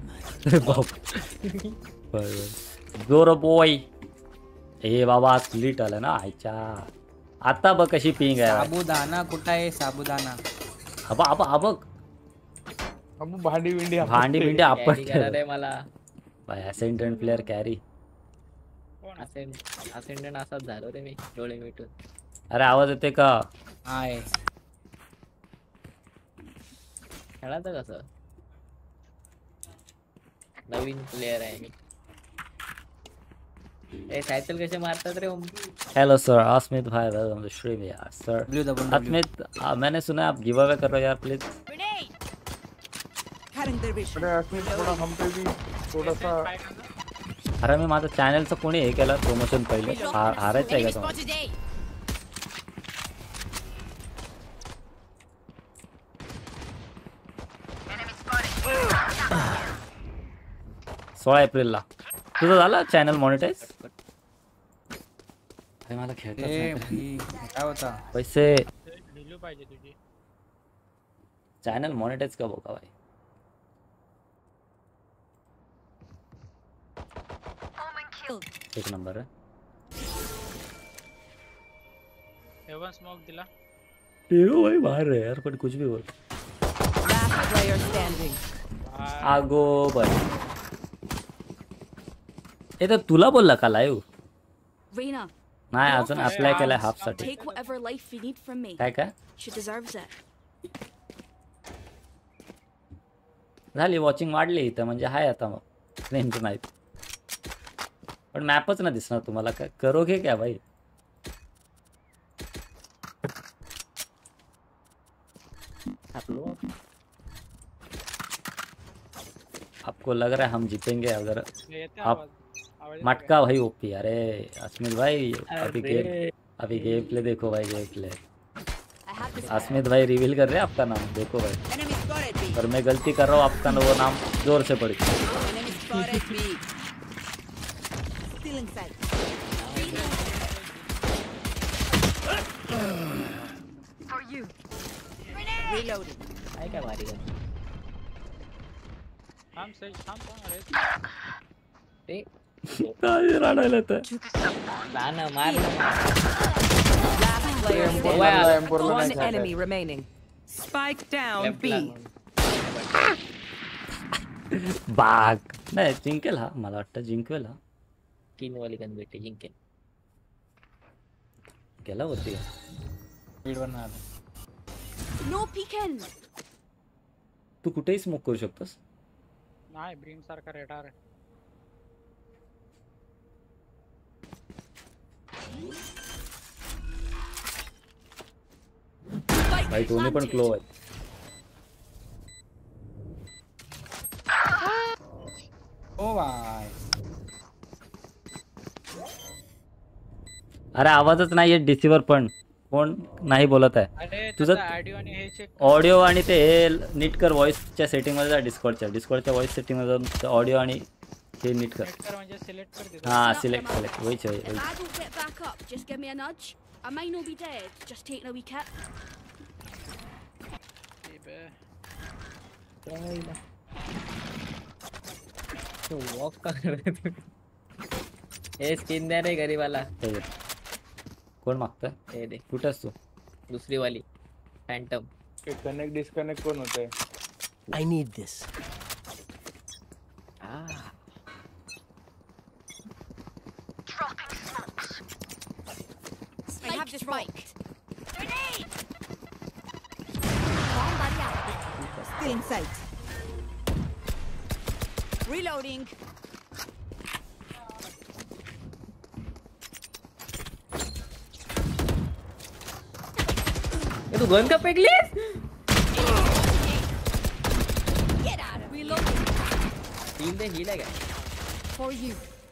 जोर बॉय. हे बाबा स्प्लिट आलं ना आयच्या. आता बघ कशी पिंग आहे. साबुदाणा कुठं आहे? साबुदाणा. अबा अबा अबक. अबू भांडी बिंडी भांडी बिंडी आपण मला असेंडंट प्लेअर कॅरी. असेंडंट असाच झालो रे मी डोळे मिटून. अरे आवाज येते का? आहे. खेळायचं कसं? नवीन प्लेयर आहे मी. ए सायकल कसे मारतात रे? हेलो सर अस्मित भाई वेलकम टू स्ट्रीम यार सर. अस्मित मैंने सुना आप गिव अवे कर रहे हो यार प्लीज. अरे अस्मित थोड़ा हम पे भी थोड़ा सा. अरे मी माझं चॅनलचं कोणी हे केलं प्रमोशन पहिले हारायचं आहे का तुम्हाला? सोळा एप्रिलला तुझं झालं चॅनल मॉनिटाईज? अरे मला खेळता काय होता पैसे दिलो पाहिजे तुझी. चॅनल मॉनिटाईज का बघा भाई. एक नंबर है. हेवन स्मोक दिला. टेरो भाई बाहर है यार पर कुछ भी बोल. Last player standing. आगो भाई. ए तर तुला बोलला का लाईव्ह? Reina. नाही अजून अप्लाय केलाय हाफ साठी. Take whatever life you need from me. काय काय? She deserves it. झाली वॉचिंग वाढली तर म्हणजे हाय आता मग नेमकं नाही. पण मॅपच ना दिसणार तुम्हाला. काय करोगे क्या भाई? आपको लग रहा है हम जीतेंगे अगर आप मटका भाई ओपी. अरे अस्मित भाई अभी गेम अभी गेम प्ले देखो भाई. गेम प्ले अस्मित भाई रिवील कर रहे हैं आपका नाम देखो भाई. और मैं गलती कर रहा हूँ आपका वो नाम जोर से पढ़ काय काय मारी गं? थांब सही थांब थांब. अरे ते काय रडायला येतं. ना ना मार ना. One enemy remaining. Spike down B. बाग नाही जिंकेल हा मला वाटतं जिंकवेल हा तीन वाली गन भेटली जिंकेल गेला होती No peeking. तू कुठेही स्मोक करू शकतोस नाही ब्रीम सारखा रेडार आहे भाई दोन्ही पण क्लो आहेत ओ भाई अरे आवाजच नाहीये डीसीवर पण कोण नाही बोलत आहे अरे तुझं ऑडिओ आणि हे चेक ऑडिओ आणि ते हे नीट कर व्हॉइसच्या सेटिंग मध्ये जा डिस्कॉर्डच्या डिस्कॉर्डच्या व्हॉइस सेटिंग मध्ये जाऊन ऑडिओ आणि हे नीट कर म्हणजे सिलेक्ट कर दे हां सिलेक्ट सिलेक्ट वहीच वही If I don't get back up, just give me a nudge. I may not be dead, just taking a wee kip. तो वॉक का कर रहे थे ए स्किन दे रे गरीबाला कोण मागतोय हे दे कुठे असतो दुसरी वाली फॅन्टम कनेक्ट डिस्कनेक्ट कोण होते I need this. ah I have this right. Grenade! Bomb buddy out. Still in sight. Reloading. ये तू गन का फेकलीस Get out of reloading. Heal दे हील है क्या For you.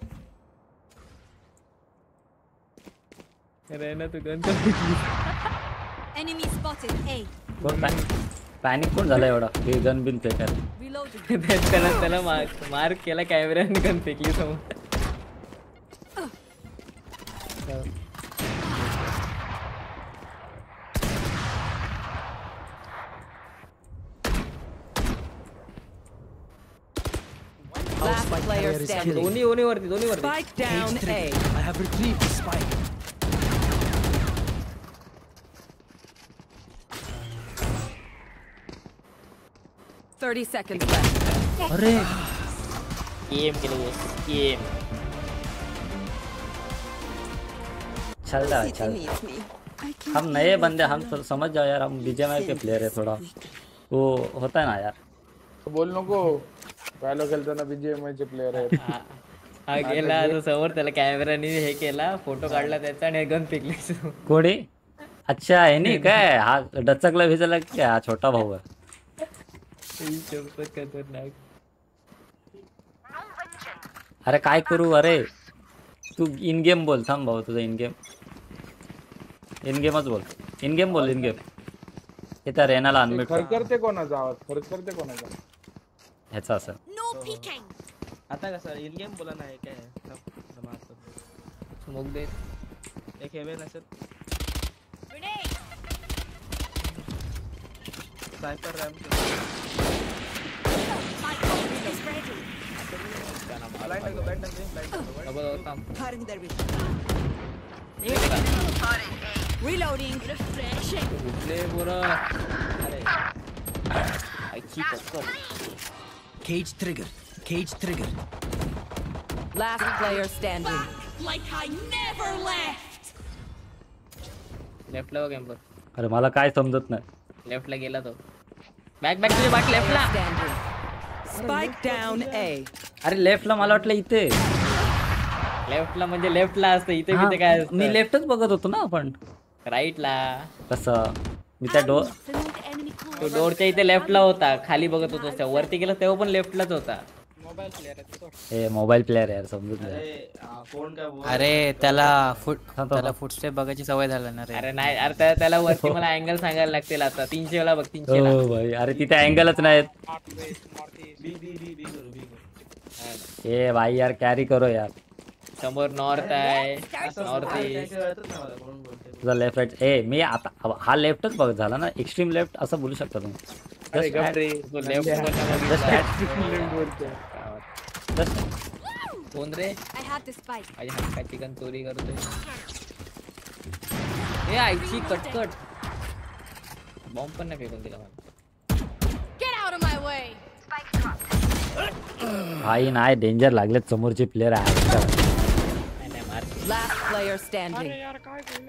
रहना तू गन का फेकलीस Enemy spotted. A. कोण पॅनिक कोण झाला एवढा हे गन बिन फेकायला Reloading. त्याला त्याला मार मार केला कॅमेऱ्याने गन फेकली समोर Last player standing. दोन्ही दोन्ही वरती दोन्ही वरती Spike down A. I have retrieved the spike. Thirty seconds left. अरे गेम के लिए गेम चल रहा है चल हम नए बंदे हम थोड़ा समझ जाओ यार हम बीजेएमआई के प्लेयर है थोड़ा वो होता है ना यार बोल नको पहले खेळताना बीजीएमआय चे प्लेयर आहेत हा गेला तो समोर त्याला कॅमेराने हे केला फोटो काढला त्याचा आणि गन फेकली कोणी अच्छा आहे नाही काय हा डचकला भिजला क्या हा छोटा भाऊ आहे खतरनाक अरे काय करू अरे तू इन गेम बोल थांब भाऊ तुझं इन गेम इन गेमच बोल इन गेम बोल इन गेम हे त्या रेनाला अनम्यूट खर करते कोणाचा आवाज खर करते कोणाचा ह्याचा असेल No peeking. आता कसं इन गेम बोला नाही काय स्मोक दे एक हेवन असेल Grenade. स्नाइपर रैम My ult is ready. Line लगा बैठ दे लाइन लगा डबल और काम Cutting their vision. Reloading. Refreshing. उठले पूरा अरे आईची पक्का Cage trigger. Cage trigger. Last player standing. Like I never left. लेफ्टला गेम पर अरे मला काय समजत नाही लेफ्टला गेला तो बॅक बॅक तुझे बॅक लेफ्टला Spike down A. अरे लेफ्टला मला वाटलं इथे लेफ्टला म्हणजे लेफ्टला असतं इथे हा, इथे काय असतं मी लेफ्टच बघत होतो ना आपण राईटला कसं मी त्या डो तो डोरच्या इथे लेफ्टला होता खाली बघत होतो वरती गेला तेव्हा पण लेफ्टलाच होता मोबाईल प्लेयर आहे तो हे मोबाईल प्लेअर यार समजत नाही अरे फोन का बोल अरे त्याला फुट त्याला फुटस्टेप बघायची सवय झाली ना रे अरे नाही अरे त्या- त्याला वरती मला अँगल सांगायला लागतील आता तीनशे वेळा बघ तीनशे ला हो भाई अरे तिथे अँगलच नाहीत बी बी बी बी करू बी करू ए भाई यार कॅरी करो यार समोर नॉर्थ आहे नॉर्थ ईस्ट कोण बोलते तुझा लेफ्ट राईट ए मी आता हा लेफ्टच बघ झाला ना एक्स्ट्रीम लेफ्ट असं बोलू शकता तुम्ही अरे Just add- गप रे तो लेफ्ट just add- लेफ्ट बोलते just- कोण रे I have the spike. माझ्या हक्का चिकन चोरी करतोय ए आईची कटकट बॉम्ब पण नाही फेकून दिला मला Get out of my way. Spike drop. भाई नाही डेंजर लागलेत समोरचे प्लेयर आहे. Last player standing. अरे यार काय केलं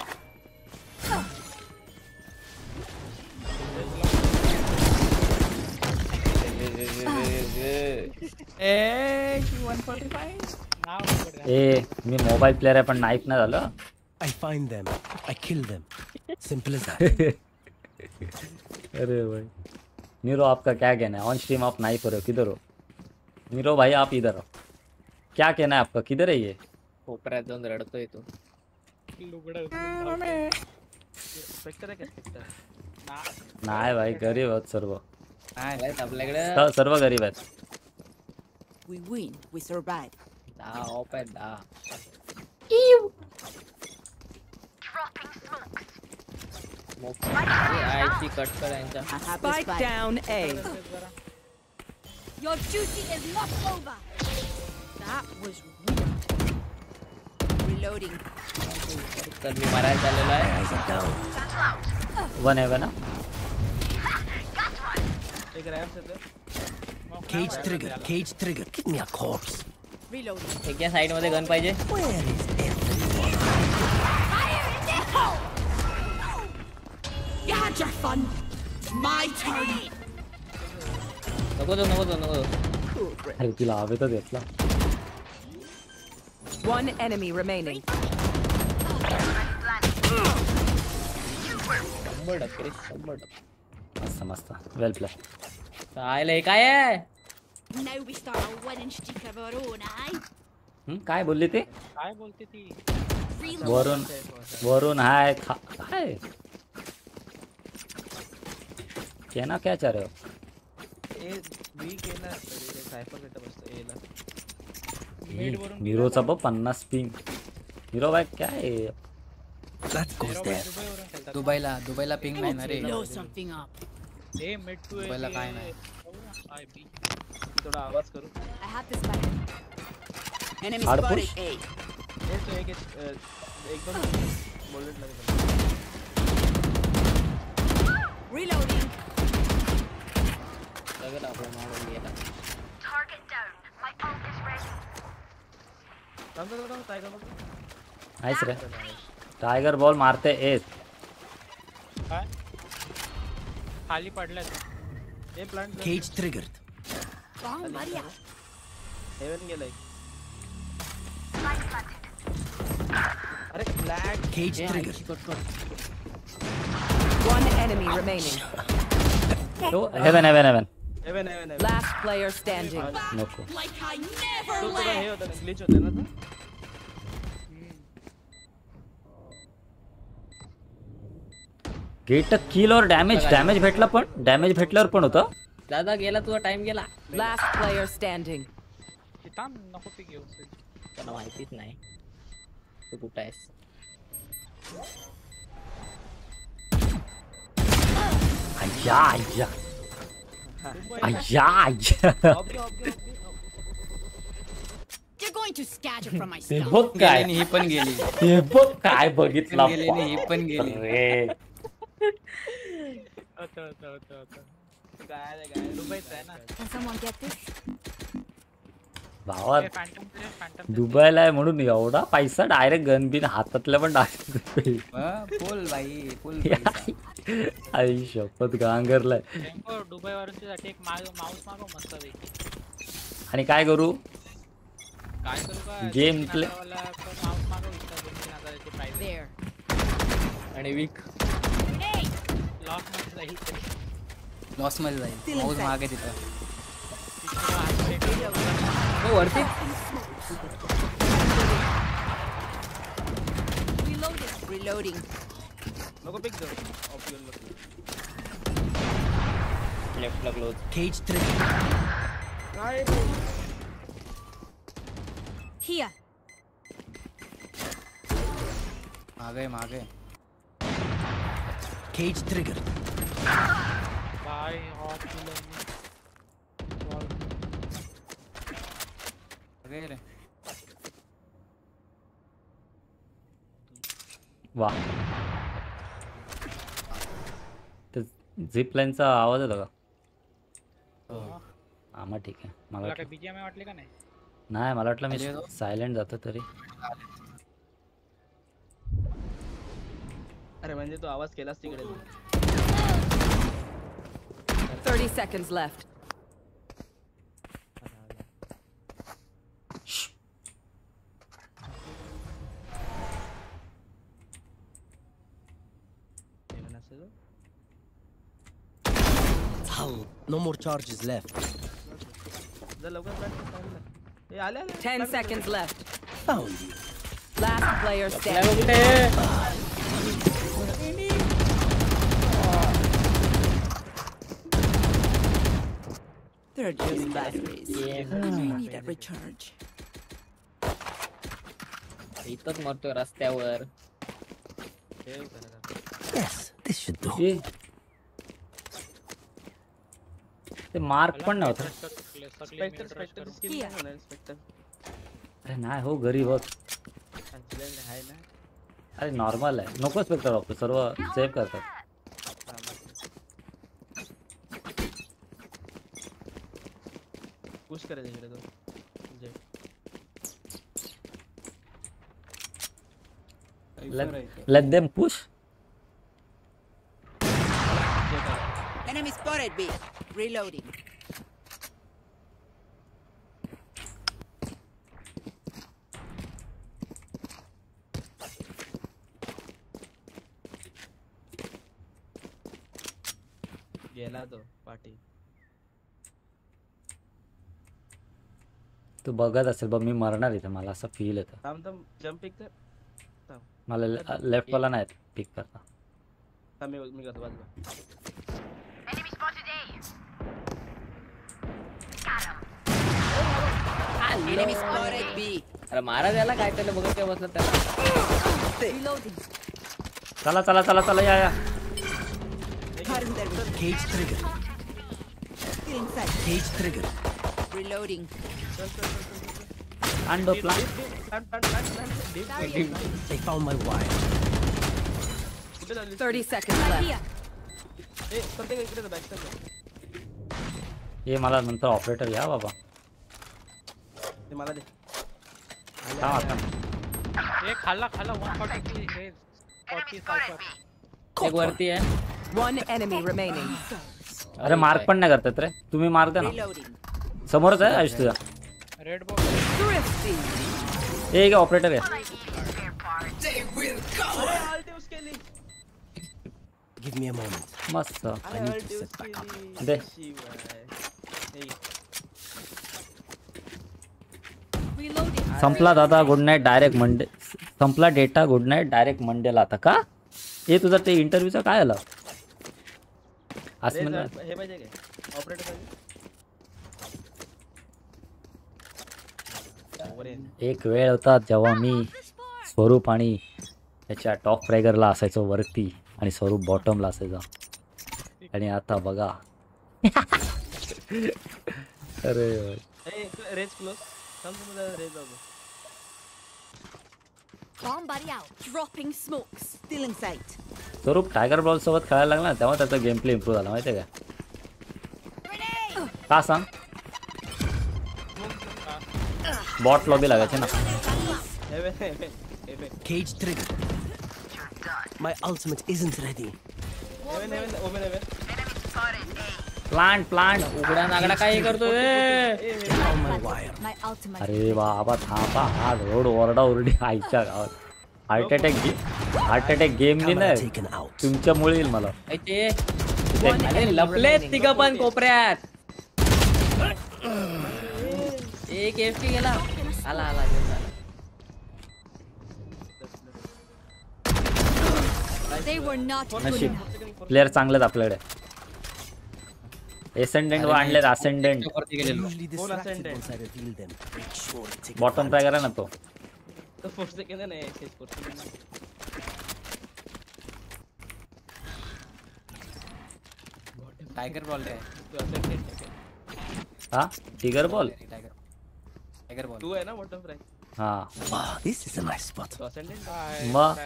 ए one forty-five. ए मी मोबाईल प्लेयर आहे पण नाईफ नाही झालं. I find them. I kill them. Simple as that. अरे भाई नीरो आपका क्या कहना है? ऑन स्ट्रीम आप नाइफ हो रहे हो, किधर हो? नीरो भाई आप इधर हो, क्या कहना है आपका? किधर है ये? कोपऱ्यात जाऊन रडतोय तू. स्पेक्टर आहे का स्पेक्टर? नाही भाई गरीब आहेत सर्व. नाही आपल्याकडे स- सर्व गरीब आहेत. We win, we survive. दहा ऑफ आहे दहा. आयची कट कर यांच्या. Spike down A. Your duty is not over. That was weird. Reloading. तर मी मारायला चाललेलो आहे. वन है ना? एक रॅम्स येतो. Cage trigger. Cage trigger. Give me a corpse. Reloading. एक या साइड मध्ये गन पाहिजे. You had your fun. My turn. नको जाऊ नको जाऊ नको जाऊ. अरे तिला हवे तर घेतला. One enemy remaining. शंभर टक्के रे, शंभर टक्के. मस्त मस्त वेल प्ले. आयला हे काय आहे? Now we start a winning streak of our own, eh? हम्म, काय बोलली ती? काय बोलते ती? वरून वरून हाय खा- काय कहना क्या चाह रहे हो? ए बी केला सायफर भेटत बसतो ए ला. मी- नीरोचा बघ पन्नास पिंग. नीरो भाई क्या है? That goes there. दुबईला दुबईला पिंग नाही ना रे. Blow something up. ए मिड टू ए. दुबईला काय नाही. I B. थोडा आवाज करू. I have this back. Enemy Hard spotted push. A. ए तो एक एक- एकदम बुलेट लगे. Reloading. सगळं आपण मारून गेला. थांब थांब थांब टायगर बघ. नाइस रे. टाइगर बॉल मारते एस. काय? खाली पडलाय तो. ए plant. Cage triggered. Bomb Maria. Heaven गेलाय. अरे flag. Cage triggered. One enemy remaining. तो heaven heaven heaven. Heaven heaven heaven. Last player standing. नको. Like I never तो थोडा हे left. होतं ग्लिच होतं ना तो. गेट किल और डॅमेज डॅमेज भेटला पण डॅमेज भेटल्यावर पण होतं. दादा गेला तुझा टाइम गेला. Last player standing. किताब नको ते घेऊ. त्याला माहितीच नाही तू कुठं आहेस. अय्या अय्या अय्या अय्या. You're going to scatter from my hey stomach. बघ काय गेली ही पण गेली. हे बघ काय बघितला. गेली नाही, ही पण गेली. रे होतं होतं होतं होतं. काय रे काय. दुबईच आहे ना. Can someone get this? भावा ए फॅन्टम ते फॅन्टम. दुबईला आहे म्हणून एवढा पैसा डायरेक्ट गन बिन हातातल्या पण टाकतो. Full by full. आई शपथ गांगरलाय. टेम्पो दुबई वरून तुझ्यासाठी एक माऊस मागव मस्त पैकी. आणि काय करू? काय करू का? Game play. माऊस मागव इतका दोन तीन हजाराची प्राइस. There. आणि वीक. Hey. लॉस मध्ये जाईल ते. लॉस मध्ये जाईल. माऊस मागे तिथं. हो वरती. Reloading. Reloading. नको पिक जाऊ. ऑप्शन वर. लेफ्टला क्लोज. Cage triggered. काय Here. मागे मागे. Cage triggered. By hot killer. मागे रे. वा झिप लाईनचा आवाज येतो का? हा मग ठीक आहे. मला तुला काय वाटलं बीजीएम वाटले का नाही? नाही, मला वाटलं मी अरे हो. सायलेंट जातो तरी. अरे म्हणजे तू आवाज केलास तिकडे. thirty seconds left. Hull. No more charges left. जर लवकर practice ए आले आले. ten seconds left. Found you. Last player standing. They're just batteries. I need a recharge. इथंच मरतोय रस्त्यावर. Yes, this should do. ए, ते मार्क पण नव्हता. स्पेक्टर स्पेक्टर स्किल नाही होणार स्पेक्टर. अरे नाही हो, गरीब बघ. तुझ्याकडे आहे ना. अरे नॉर्मल आहे, नको स्पेक्टर वापरू, सर्व सेव्ह करतात. पुश करायचं इकडे तो. जे Let, let them push. Enemy spotted B. Reloading. गेला तो पाठी. तू बघत असेल बघ, मी मरणार इथे, मला असं फील येतं. थांब थांब जंप पिक कर. थांब. मला लेफ्ट वाला नाही पिक करता. थांब मी मी करतो बाजूला. Enemy spotted B. अरे मारा त्याला काय त्याला बघत काय बसलं त्याला. Reloading. चला चला चला चला या या. Cage trigger. Get inside. Cage trigger. Reloading. And the plan. Plant plant plant plant. They found my wire. thirty seconds left. ए प्रत्येक इकडे बॅक कर. ये मला नंतर ऑपरेटर या बाबा. ते मला दे. थांब आता. ए खाल्ला खाल्ला one forty हे forty सायफर. एक वरती आहे. One enemy remaining. अरे मार्क पण नाही करतात रे, तुम्ही मार द्या ना. समोरच आहे आयुष तुझा. Red box. एक ऑपरेटर आहे. Give me a moment. मस्त. I need to set back up. दे. संपला दादा, गुड नाईट डायरेक्ट मंडे. संपला डेटा, गुड नाईट डायरेक्ट मंडेला. आता का हे तुझं ते इंटरव्ह्यूचं काय आलं? हे पाहिजे काय ऑपरेटर पाहिजे. एक वेळ होता जेव्हा मी स्वरूप आणि त्याच्या टॉप फ्रॅगरला असायचो वरती आणि स्वरूप बॉटमला असायचा. आणि आता बघा. अरे रेज क्लोज. रेज जाऊ. Bomb buddy out. Dropping smokes. Still in sight. Swaroop tiger ball सोबत खेळायला लागला तेव्हा त्याचा गेम प्ले इम्प्रूव्ह झाला माहिती आहे का? का सांग? बॉट लॉबी लागायची ना. Cage trigger. My ultimate isn't ready. Plant plant उघडा नागडा काय करतोय? My ultimate. अरे बाबा थांबा, हा रोड ओरडा ओरडी आईच्या गावात. Heart attack heart attack game बी नाही तुमच्यामुळे येईल मला. अरे लपलेत तिघ पण कोपऱ्यात. एक एफटी गेला. आला आला They were not good नशीब enough. प्लेयर चांगलेत आपल्याकडे. एसेंडेंट व आणलेत Ascendant. Usually distracted once I reveal them. Make sure to take bottom try करा ना तो. तो फोर सेकंड नाही एक्सेस करतो. टाइगर बॉल है. हाँ टिगर बॉल. Tiger ball. तू है ना बॉटम फ्राय. हाँ. Wow, this is a nice spot. तो असेंडेंट. मग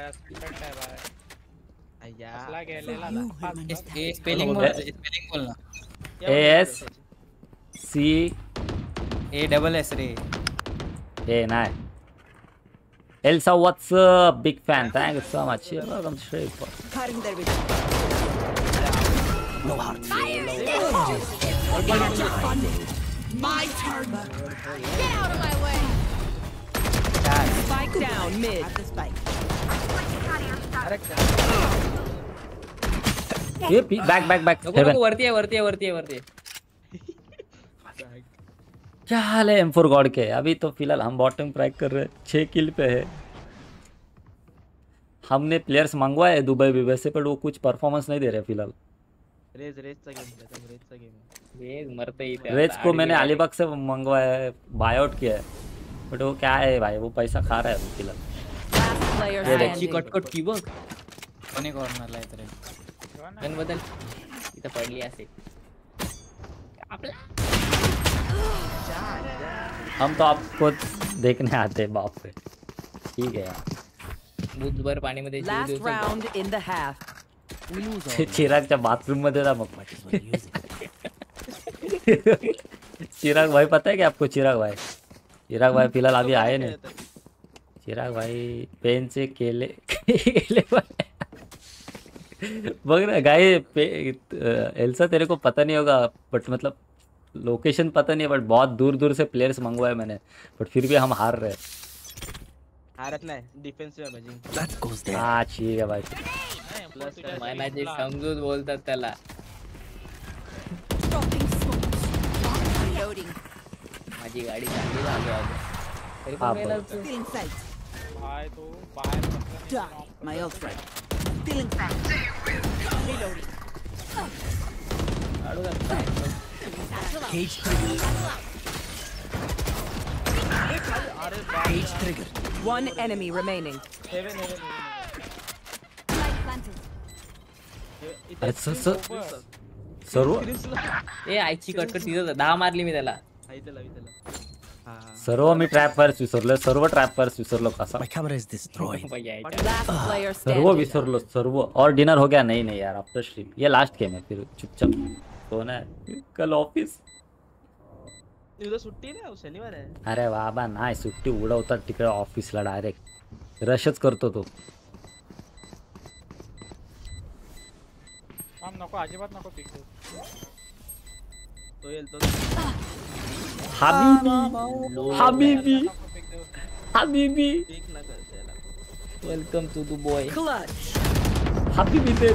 अय्या असला गेलेला. स्पेलिंग बोल स्पेलिंग बोल ना. S C A double S रे. ए नाही. Elsa, what's up? Big fan. Thank you so much. Yeah, welcome to stream. Cutting their vision. No heart. Get your fun. My turn. Get out of my way. Spike down mid. At the spike. ये back back back. नको नको वरती आहे वरती आहे वरती आहे वरती आहे. क्या हाल है एम फोर गॉड के? अभी तो फिलहाल हम बॉटम क्रैक कर रहे हैं. छः किल पे है. हमने प्लेयर्स मंगवाए दुबई भी वैसे, पर वो कुछ परफॉर्मेंस नहीं दे रहे फिलहाल. रेज रेजचा गेम खेळतो रेजचा गेम. ये मरते ही थे. रेज को मैंने अलीबाग से मंगवाया है, बाय आउट किया है, बट वो क्या है भाई, वो पैसा खा रहा है फिलहाल. ये देखी कटकट की बघ. कोणी कॉर्नरला आहे तर गन बदल. इथं पडली असे. हम तो आपको देखने आते हैं. बाप रे. ठीक है यार. बुधवार पाणी मध्ये जीव Last देऊ. round in the half. चिरागच्या बाथरूम मध्ये ना मग. चिराग भाई पता है क्या आपको? चिराग भाई चिराग भाई फिलहाल अभी आए नहीं. चिराग भाई पेन से केले केले बग रहा गाय. एल्सा तेरे को पता नहीं होगा, बट मतलब लोकेशन पता नहीं है, बट बहुत दूर दूर से प्लेयर्स मंगवाए मैंने, बट फिर भी हम हार रहे. हारत नाही. डिफेन्सिव आहे म्हणजे. That goes there. हाँ ठीक है भाई. प्लस मनाची समजूत बोलतात त्याला. Reloading. माझी गाडी चांगली झाली आहे. तरी पण गेला तू. Stealing sight. बाय तो बाहेर बसला नाही. Die. My ult right. Stealing sight. Reloading. काढू का? Cage trigger. Cage trigger. One enemy remaining. Seven seven. Light planted. अरे सर सर सर्व ए आईची कटकट तिथं दहा मारली मी त्याला. आई त्याला त्याला. हां सर्व मी ट्रॅप फायर्स विसरलो. सर्व ट्रॅप फायर्स विसरलो. कसा My camera is destroyed. Last player serve standing. विसरलो सर्व. और डिनर हो गया? नहीं नहीं यार, आफ्टर स्ट्रीम. ये लास्ट गेम है, फिर चुपचाप सोना है. कल ऑफिस. उद्या सुट्टी नाही, शनिवार आहे. अरे बाबा नाही सुट्टी उडवतात तिकडे ऑफिसला डायरेक्ट. रशच करतो तो. हम नको अजिबात नको पिक देऊ. तो येईल तो. हबीबी हबीबी हबीबी. पिक ना कर त्याला. Welcome to the boy. Clutch. हबीबी ते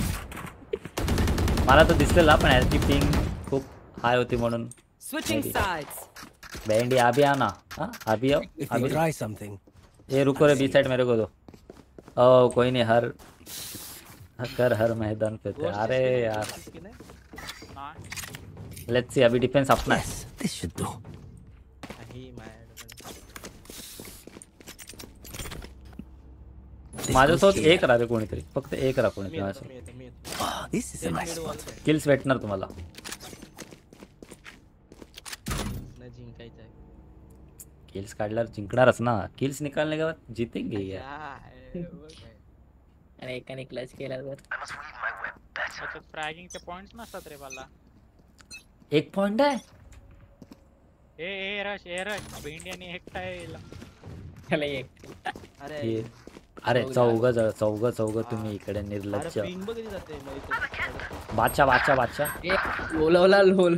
मला तर दिसलेला, पण याची पिंग खूप हाय होती म्हणून. Switching sides. बैंडी अभी आना. हाँ अभी आओ. If you अभी try something. ये रुको रे, बी साइड मेरे को दो. ओ कोई नहीं, हर कर हर मैदान पे थे. अरे यार लेट्स सी. अभी डिफेंस अपना है. Yes, this should do. ही मॅड. माझ्यासोबत एक राहते कोणीतरी, फक्त एक राहा कोणीतरी. मी येतो मी येतो. Oh, this is a nice spot. Kills भेटणार तुम्हाला. नाही जिंकायचं आहे. किल्स काढल्यावर जिंकणारच ना. किल्स निकालने के बाद जीतेंगे यार. आणि एकाने क्लच केल्यावर त्याच्यात फ्रॅगिंगचे पॉइंट्स नसतात रे मला. एक पॉइंट आहे. ए ए रश ए रश भेंड्याने एकटा येईल. त्याला एक. अरे ये अरे चौघ चौघ चौघ तुम्ही इकडे निर्लज्ज. अरे पिंग बघ किती जाते मध्ये. बादशाह बादशाह बादशाह. एक लोलवला लोल.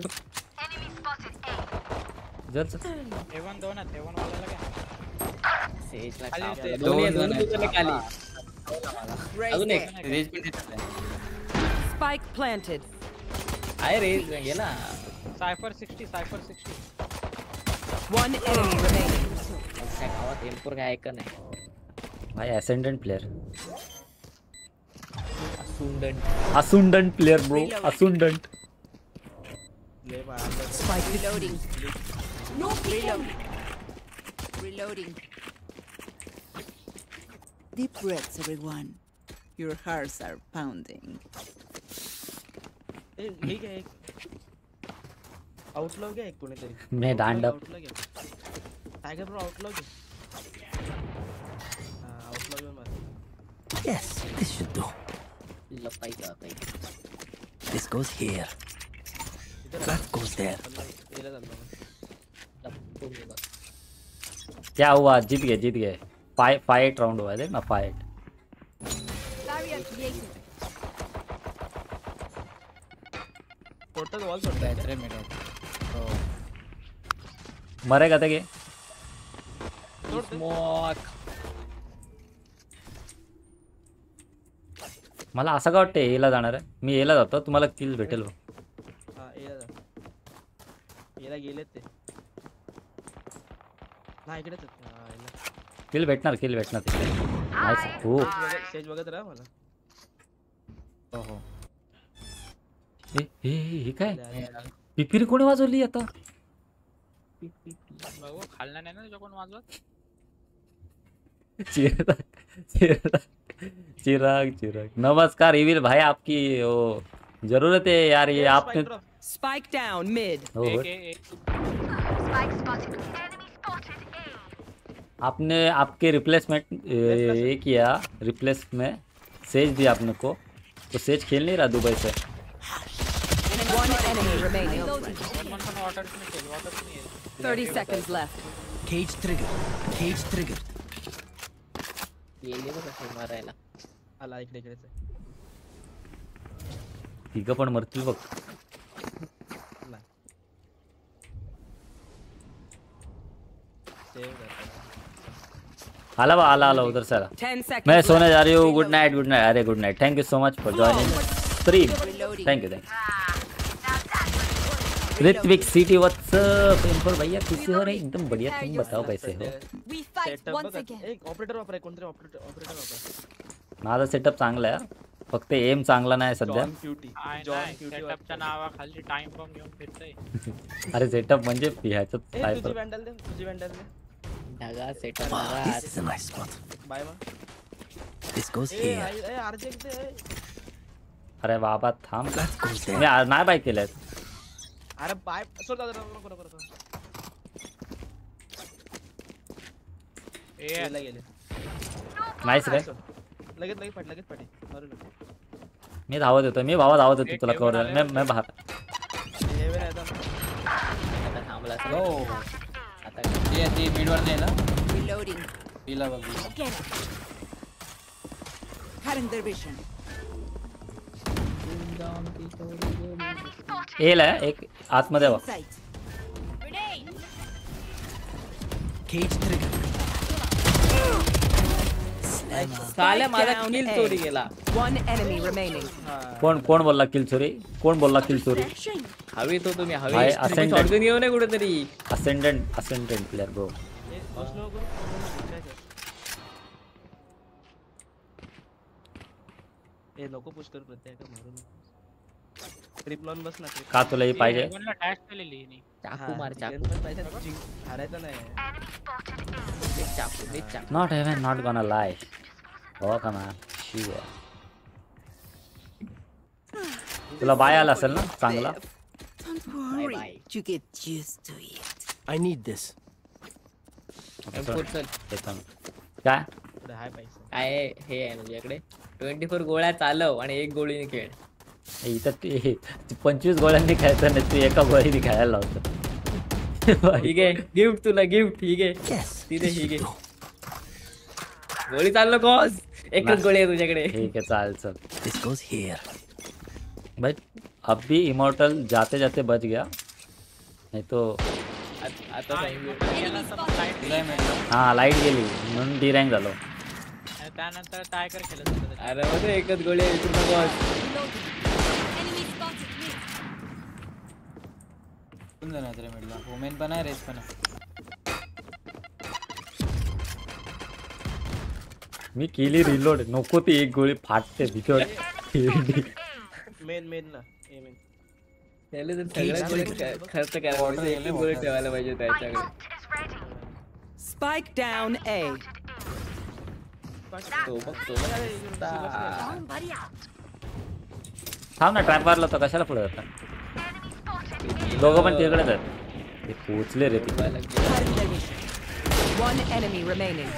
जर चल. एवन दोन आहेत. एवन वाल्याला काय सेजला खाली कापलं. ते दोन्ही दोन दोन्ही जण तुझ्याला खाली. अजून एक रेज पण देतात. Spike planted. आहे रेज गेला. Cypher sixty Cypher sixty. One enemy remaining. त्या गावात एम्पोर काय ऐकत नाही. भाई असेंडेंट प्लेयर. सुंदन असुंडंट प्लेयर ब्रो. असुंडंट. ले मार. Spike reloading. No reloading. Reloading. Deep breaths, everyone. Your hearts are pounding. ए हे घे एक. आउटलॉग घे एक कोणीतरी. मैं डांड अप. आउटलॉग घे. टायगर ब्रो आउटलॉग घे. हां आउटलॉग में मार. Yes, this should do. लपाई का काही. This goes here. That goes there. एला चाललो मी. क्या हुआ? जीत गए जीत गए फाइव फाइट राउंड हुआ है देख ना fight. Barrier created. Total wall सोडता है रे मेरे. मरेगा ते के स्मोक. मला असं का वाटतं एला जाणार आहे. मी एला जातो तुम्हाला किल भेटेल. हा एला जा. एला गेलेत ते. ना इकडेच आहेत. हा एला. किल भेटणार किल भेटणार नाईस. हो स्टेज बघत राहा मला. हो हो. ए हे हे काय पिपिरी कोणी वाजवली आता? बघू खाल्ला नाही ना तुझ्या कोण वाजवत. चिराग चिराग चिराग चिराग नमस्कार इविल भाई आपकी वो जरूरत है यार ये आपने. Spike down mid. हो हो. आपने आपके रिप्लेसमेंट ये किया रिप्लेस में सेज दिया आपने को तो सेज खेल नहीं रहा दुबई से. One enemy remaining. कोण पण वॉटर नाही केलं वॉटर नाही. thirty seconds left. Cage triggered. Cage triggered. गेले बघ कसं मारायला. आला इकडे इकडेच आहे. तिघं पण मरतील बघ. नाही. सेव करता. आला बा आला आला उधर से आला. ten seconds. मैं सोने जा रही हूँ. Good night good night. अरे good night. Thank you so much for joining stream. Thank you thank Ritwik city WhatsApp. इनफॉर भैया किसी हो रहे एकदम बढ़िया. तुम बताओ कैसे हो? We fight सेटअप once बघ. again. एक ऑपरेटर वापरा कोणतरी ऑपरेटर ऑपरेटर वापरा. माझा सेटअप चांगला आहे फक्त एम चांगला नाही सध्या. John cutie. John cutie. सेटअपच्या नावाखाली टाइम बॉम्ब घेऊन फिरतोय. अरे सेटअप म्हणजे ह्याच्यात ए काय तुझी वॅन्डल दे. तुझी वॅन्डल दे. ढगा सेटअप This मारा. is a nice spot. Bye मा. This goes ए here. ए आरजे दे. अरे बाबा थांब. That goes me there. आ- नाही बाय केलंय. अरे बाय सोड दादा नको नको नको. ए एला गेले. नाईस रे. लगेच लगेच पट लगेच पटे. मारू नको. मी धावत होतो मी भावा धावत होतो तुला कवर मी मी बाहेर. हेवे नाही आता. आता थांबला असेल. हो आता ते ते मिड वर जाईल ना. Reloading. तिला बघ. Get it. Cutting their vision. L आहे एक आतमध्ये बघ. Sight. Grenade. Cage triggered. साल्या माझा किल चोरी गेला. One enemy remaining. कोण कोण बोलला किल चोरी? कोण बोलला किल चोरी? हवी तो तुम्ही हवी. भाई, ascendant. शॉटगन घेऊ नये कुठेतरी. असेंडंट असेंडंट प्लेयर ब्रो. ए बसलो करू. ए नको पुश कर प्रत्येक मारून. ट्रिपलॉन बस ना. का तुला ही पाहिजे? कोणला टॅग केलेली नाही. चाकू मार चाकू. पण पाहिजे जिंक हारायचं नाही. एक चाकू एक चाकू. नॉट इवन नॉट गोना लाय. हो का ना शिव. तुला बाय आला असेल ना चांगला. Don't worry. You get used to it. I need this. M four चल. येतो मी. काय पुढे हाय पैसा. काय हे आहे तुझ्याकडे ट्वेंटी फोर गोळ्या चालव आणि एक गोळीने खेळ. इथं ते पंचवीस गोळ्यांनी खायचं नाही तू एका गोळीने खायला लावतो. ठीक आहे गिफ्ट तुला गिफ्ट. ठीक आहे तिथे ठीक आहे. गोळी चाललो कॉस. एकच गोळी आहे तुझ्याकडे. ठीक है चाल चल. This goes here. भाई अब भी इमोर्टल जाते जाते बच गया नहीं तो. आत- आता सांगितलं. गेला तर मग लाईट हाँ लाईट गेली म्हणून डी रँक झालो. आणि त्यानंतर टायगर खेळत होतं. अरे मग एकच गोळी आहे तुला कॉस. Enemy spotted me. कोण जाणार रे मिडला. वुमेन पण आहे रेस पण आहे. मी केली रिलोड नको ती एक गोळी फाटते भितर. मेन मेन ना. A main. त्याला तर सगळ्या गोळी ख- खर्च करायला पाहिजे. एक गोळी ठेवायला पाहिजे त्याच्याकडे. Spike down A. तो बघ तो बघ. Bomb buddy out. थांब ना ट्रॅप मारला तर कशाला पुढे जाता. दोघं पण तिकडेच आहेत. ते पोचले रे तिकडे. Cutting their vision. One enemy remaining.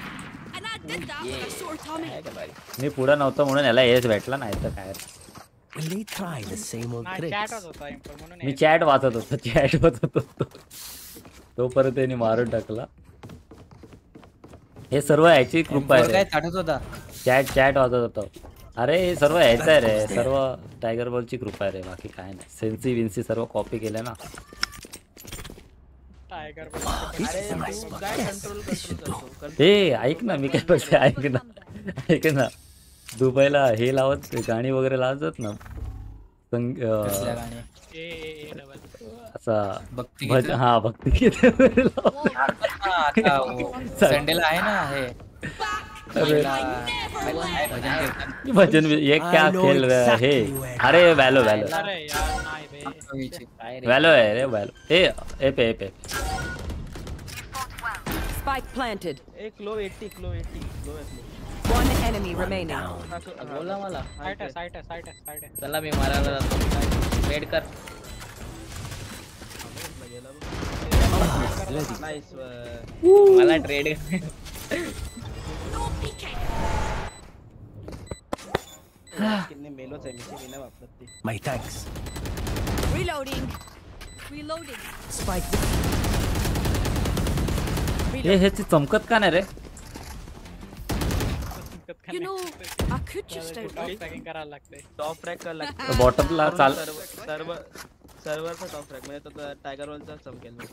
And I did that with a sore tummy. मी पुढे नव्हतो म्हणून याला एज भेटला नाही तर काय. Will they try the same old नाही tricks? चॅटच होता इम्पर म्हणून मी चॅट वाचत होतो चॅट वाचत होतो तोपर्यंत त्यांनी मारून टाकला. हे सर्व याची कृपा आहे काय रे. चाटत होता चॅट चॅट वाजत होतो. अरे हे सर्व यायचं आहे रे, सर्व टायगर बॉलची कृपा आहे रे, बाकी काय नाही. सेन्सी विन्सी सर्व कॉपी केले ना. टायगर अरे तू काय कंट्रोल कंट्रोल ए ऐक ना, मी काय बोलते ऐक ना ऐक ना. दुबईला हे लावत गाणी वगैरे लावतात ना संग कसल्या अं, गाणे ए ए डबल असा भक्तिगीत? भज हा भक्तिगीत वगैरे लावतात. आता वो संडेला आहे ना हे अरे भजन कीर्तन. भजन भी- ये क्या I know खेल रहा है हे. exactly where- अरे वॅलो वॅलो अरे यार नाही बे काय रे वॅलो आहे रे वॅलो. ए ए पे ए पे Spike planted. एक low eighty low eighty low eighty One enemy remaining. बोला मला साईट आहे साईट आहे साईट आहे साईट आहे. चला मी मारायला जातो. वेट कर. नाईस मला ट्रेड किन्ने मेलोच आहे मी नाही वापरत ती. My thanks. Reloading. Reloading. Spike. हे ह्याची चमकत का नाही रे. You know, I could just top packing करायला लागते. टॉप ट्रॅक कर लागतं. बॉटमला चाल सर्व सर्व्हरचा टॉप ट्रॅक म्हणजे तो टायगर वॉलचा चमकेल मग.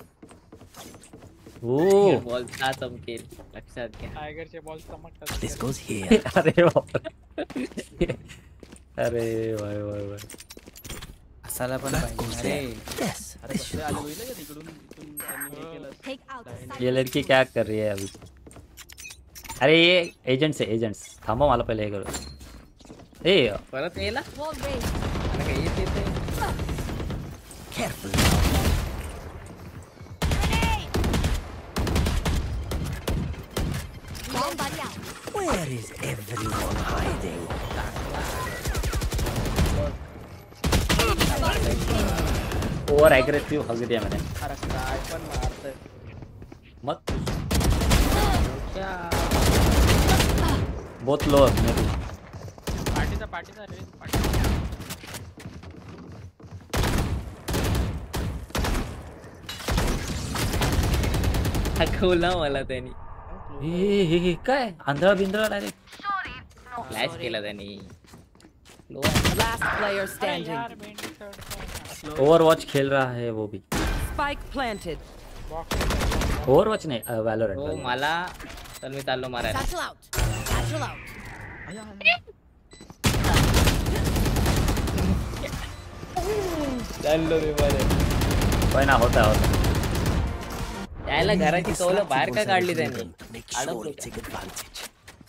ओ बॉलचा चमकेल लक्षात घ्या. टायगरचे बॉल चमकतात. This goes here. अरे बापरे. अरे वाय वाय वाय. असायला पण That पाहिजे goes अरे there. Yes, अरे this बसले should आले do. होईल का तिकडून तिकडून त्यांनी हे केलं. take out the sight. ये लड़की क्या कर रही है अभी. अरे ये एजंट्स आहे एजंट्स. थांबा मला पहिले हे करू. ए परत यायला Wall raised. मला काही येत येते. Careful. Bomb buddy out. Where is everyone hiding? Over aggressive हग दिया मैंने. अरे काय पण मारतोय. मत बहुत लो मेरे. पार्टीचा पार्टीचा रे पार्टी. दाखवला मला त्यांनी. हे हे हे काय आंधळा बिंधळा डायरेक्ट. फ्लॅश केला त्यांनी. Last player standing. यार बेंडी शर्ट. ओवरवॉच खेल रहा है वो भी. Spike planted. ओवरवॉच नाही वॅलोरेंट. हो मला तर मी चाललो मारायला. Satchel out. Satchel out. चाललो मी मारायला. होय ना होता होता. यायला घराची कौलं बाहेर काय काढली त्यांनी. Make sure you take advantage.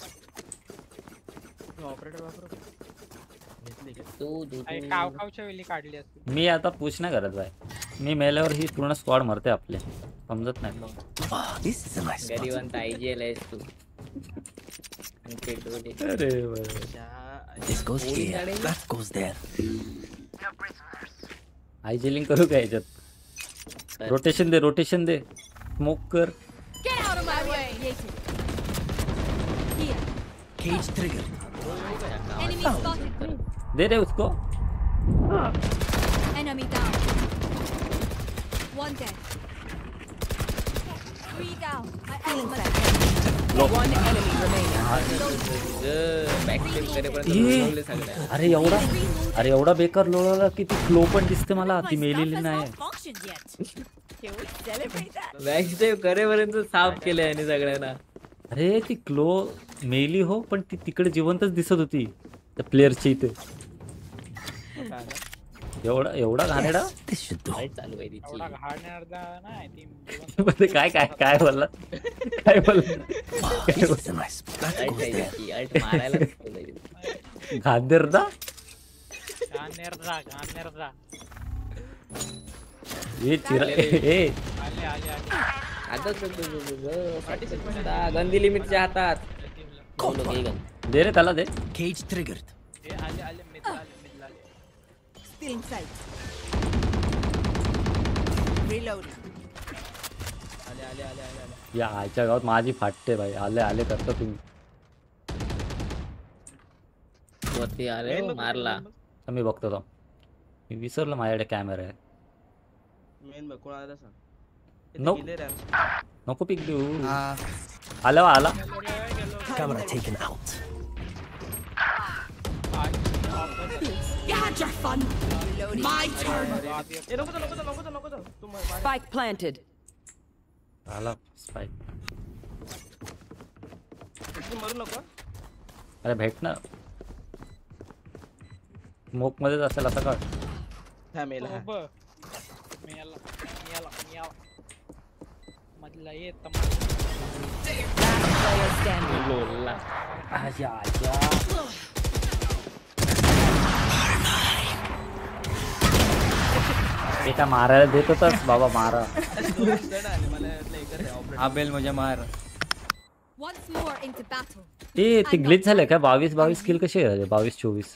Operator वापरू. घेतली का? तू तू अरे काव कावच्या वेळी काढली असती. मी आता पूछ नाही करत बाय. मी मेल्यावर ही पूर्ण स्क्वॉड मरते आपले. समजत नाही. Ah, this is a nice spot. गरिबांत आयजीएल आहेस तू. अरे bye. This goes here. That goes there. IGLing करू का याच्यात. रोटेशन दे रोटेशन दे. स्मोक कर. Get out of my way. Here. Cage triggered. Enemy spotted. दे रे उसको. Enemy down. One dead. Three down. I am One enemy remaining. Backstep करेपर्यंत ये. लोळले सगळे. अरे एवढा अरे एवढा बेकार लोळला की ती फ्लो पण दिसते मला. ती मेलेली नाही. functioned yet. Can we celebrate that? Backstep करेपर्यंत साफ केलं याने सगळ्यांना. अरे ती क्लो मेली हो पण ती तिकडे जिवंतच दिसत होती त्या प्लेअरची इथे. एवढा एवढा घाणेडा. This should do. काय चालू आहे तिची. एवढा घाणेरडा अर्धा नाही ती मध्ये काय काय काय बोलला काय बोलला. This is a nice spot. That काय goes there. त्याची अल्ट मारायला नसतो. घाणेरडा. घाणेरडा घाणेरडा. हे चिरा ए आले आले आले. आता गंदी लिमिटच्या हातात. बोलो घे गन. दे रे त्याला दे. Cage triggered. ए आले आले मिड आले मिड आले. Still in sight. Reloading. आले आले आले आले आले. या आजच्या गावात माझी फाटते भाई. आले आले करता तुम्ही. वरती आले हो, मारला. तर मी बघतो तो. मी विसरलो माझ्याकडे कॅमेरा आहे. मेन बघ कोण आला सांग. नको गेले रे. नको पिक देऊ. आला वा आला. Camera taken out. You had your fun. My turn. ए नको तो नको तो नको तो नको तो तू मार. Spike planted. आला स्पाइक. तू मरू नको. अरे भेट ना. स्मोक मध्येच असेल आता का. हा मेला. मेला मेला मेला मधला ये तम. Player standing. लोला आजा आजा. एका मारायला देत होतास बाबा मारा. आबेल मुझे मार. Once more into battle. ए ते ग्लिच झालं का. बावीस बावीस किल कसे झाले. बावीस चोवीस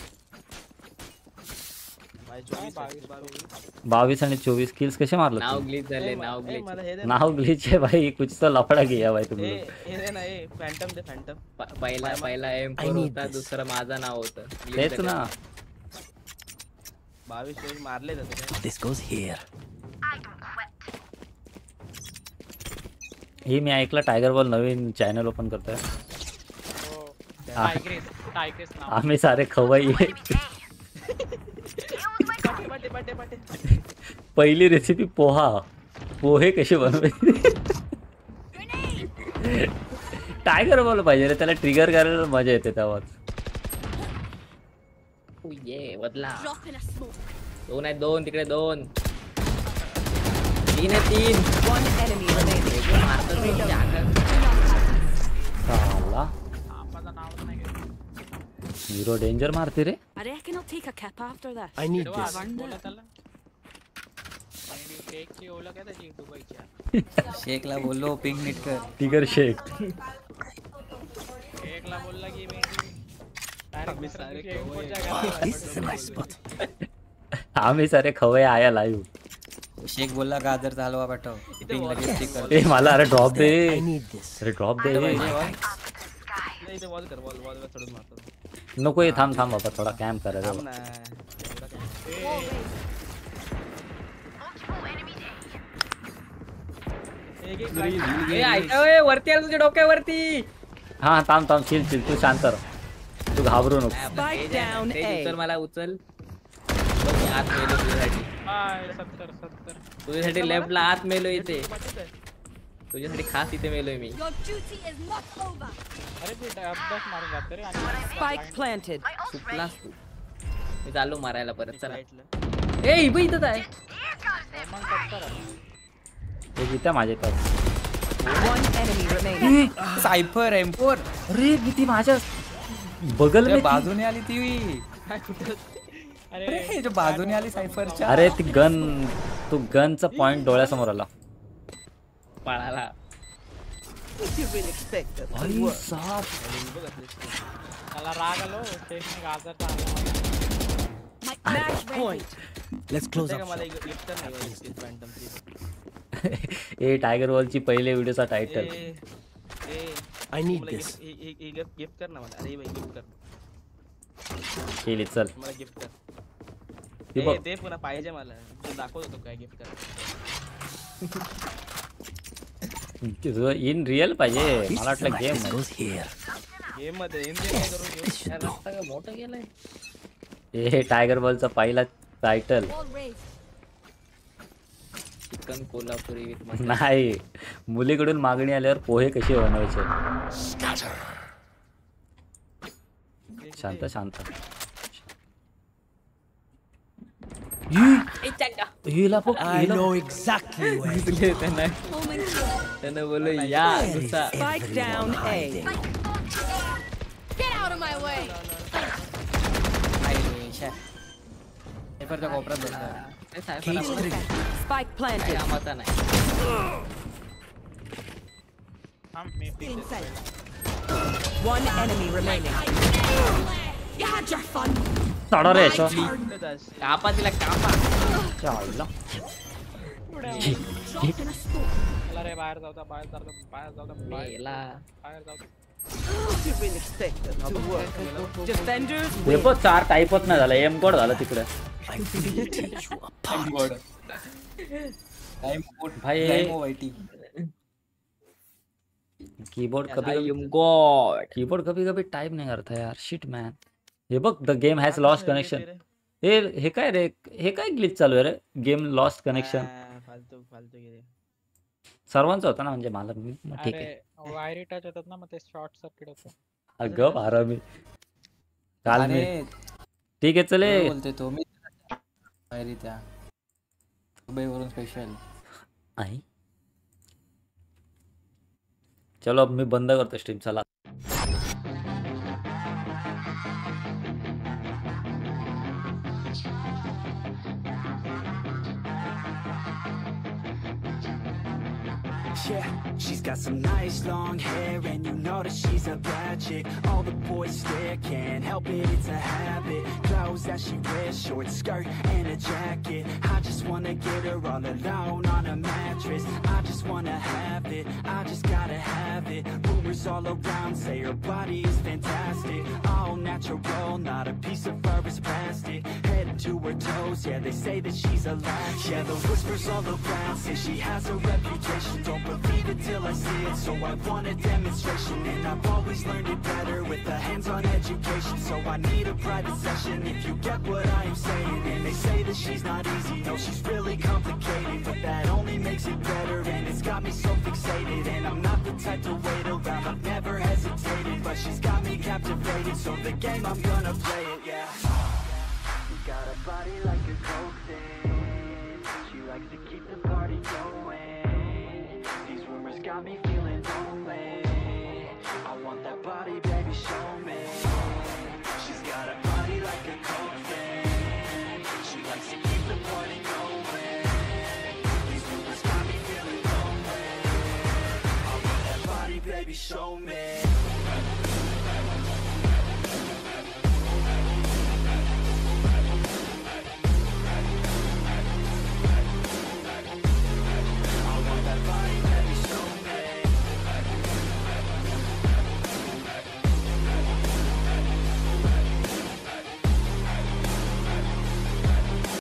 बावीस आणि चोवीस किल्स कसे मारले. नाव ग्लिच झाले. नाव ग्लिच नाव ग्लिच है भाई. कुछ तो लफड़ा किया भाई तुम लोग. ए रे ना ए फॅन्टम दे फॅन्टम. पहिला पहिला एम फोर होता. दुसरा माझा नाव होतं. तेच ना. बावीस चोवीस मारले जाते. This goes here. हे मी ऐकलं टायगर बॉल नवीन चॅनल ओपन करतोय. टायग्रेस टायग्रेस नाव. आम्ही सारे खवाई. पाटे पाटे पाटे. पहिली रेसिपी पोहा. पोहे कसे बनवायचे. टायगर बॉल पाहिजे रे. त्याला ट्रिगर करायला मजा येते तेव्हाच. ये बदला. Drop in a smoke. दोन आहे दोन तिकडे दोन. तीन आहे तीन. One enemy remaining. मारतो मी जागा. साला माझं नाव नाही घेत. हिरो डेंजर मारते रे. I reckon I'll take a cap after that. I need तेव्हा this. आपण बोलत आला. आणि केकची ओळख आहे त्याची दुबईच्या. शेखला बोललो पिंग नीट कर. टिगर शेक. केकला बोलला की मी डायरेक्ट मित्रांची एअरपोर्टच्या This is a nice spot. आम्ही सारे खवय आया लाईव्ह. शेख बोलला गाजरचा हलवा पाठव. पिंग लगेच टिक कर. ए मला अरे ड्रॉप दे. I need this. अरे ड्रॉप दे. नाही ते वॉल कर वॉल वॉल चढून मारतो. नको ये. थांब थांब बाबा थोडा कॅम्प करायचा. थांब ना. ए ऐका ओए वरती आलं तुझ्या डोक्यावरती. हा थांब थांब. Chill chill. तू शांत राह. तू घाबरू नको. Spike down ते A. उचल मला उचल. बघ, मी आत मेलो तुझ्यासाठी. हाय सत्तर सत्तर. तुझ्यासाठी लेफ्टला आत मेलो इथे. तुझ्यासाठी खास इथे मेलोय मी. Your duty is not over. अरे तू अभ्यास मारून जाते रे. आणि Spike planted. चुकलास तू. मी चाललो मारायला परत. चला. राईटला. ए इथं इथं आहे. मग सत्तर. हे किती माझे तर. One enemy remaining. Cypher M four. अरे किती माझ्या बगल में बाजूने आली ती. अरे अरे जो बाजूने आली सायफरच्या. अरे ती गन. तू गनचा पॉइंट डोळ्यासमोर आला. पळाला. आई साप. मला राग आलो. शेखने गाजरचा आला. Match point. Let's close up. मला एक लिफ्ट नाही फॅन्टमची. ए टायगर बॉलची पहिले व्हिडिओचा टायटल. ए I need मला this. गिफ्ट गिफ्ट कर ना मला. अरे भाई गिफ्ट कर. केली चल. मला गिफ्ट कर. हे ए बघ. दे पुन्हा पाहिजे मला. तू दाखवत होतो काय गिफ्ट कर. इन रिअल पाहिजे. This मला वाटलं game. this goes here. Game मध्ये एम काय करून घेऊ. This should do. रस्ता का मोठा गेलाय. ए टायगर बॉलचा पहिला title. Wall raised. Chicken Kolhapuri with masala. नाही. मुलीकडून मागणी आल्यावर पोहे कसे बनवायचे. शांत शांत. हिला बघ. I know exactly where. त्यांना त्यांना बोललो या गुस्सा. Spike down A. Get out of my way. सायफरच्या कोपऱ्यात बसला. Spike planted. कामाचा नाही. One enemy remaining. You had your fun. चढा रे याच्यावर. कापा तिला कापा. चालला. चला रे बाहेर जाऊ. बाहेर जाऊ. बाहेर जाऊ. मेला. बाहेर जाऊ. Didn't expect them to work. Defenders hey win. पण चार टाईपच नाही झालं एम कोड झालं तिकडे भाई कीबोर्ड कभी कभी गॉड कीबोर्ड कभी कभी टाइप नहीं करता यार शिट मैन हे बघ the game has lost connection हे हे काय रे हे काय ग्लिच चालू आहे रे गेम लॉस्ट कनेक्शन फालतू फालतू गेले सर्वांचं होतं ना म्हणजे मला मी मग ठीक आहे अरे वायरी टच होतात ना मग ते शॉर्ट सर्किट होतं अगं भारा मी काल मी अरे ठीक आहे चले बरोबर बोलते तो मी बाहेर त्या दुबईवरून स्पेशल आहे चलो अब मी बंद करतो स्ट्रीम चला Yeah, she's got some nice long hair and you know that she's a bad chick. All the boys stare, can't help it, it's a habit. Clothes that she wears, short skirt and a jacket. I just wanna get her all alone on a mattress. I just wanna have it, I just gotta have it. Rumors all around say her body is fantastic. All natural, not a piece of fur is plastic. Head to her toes, yeah, they say that she's a latch. Yeah, the whispers all around say she has a reputation. Don't believe it till I see it, so I want a demonstration. And I've always learned it better with a hands-on education. So I need a private session if you get what I am saying. And they say that she's not easy, no, she's really complicated. But that only makes it better, and it's got me so fixated. And I'm not the type to wait around, I've never hesitated. But she's got me captivated, so the game, I'm gonna play it, yeah. She got a body like a coke thing. She likes to keep the party going. These rumors got me feeling lonely. I want that body, baby, show me. She's got a body like a coke thing. She likes to keep the party going. These rumors got me feeling lonely. I want that body, baby, show me.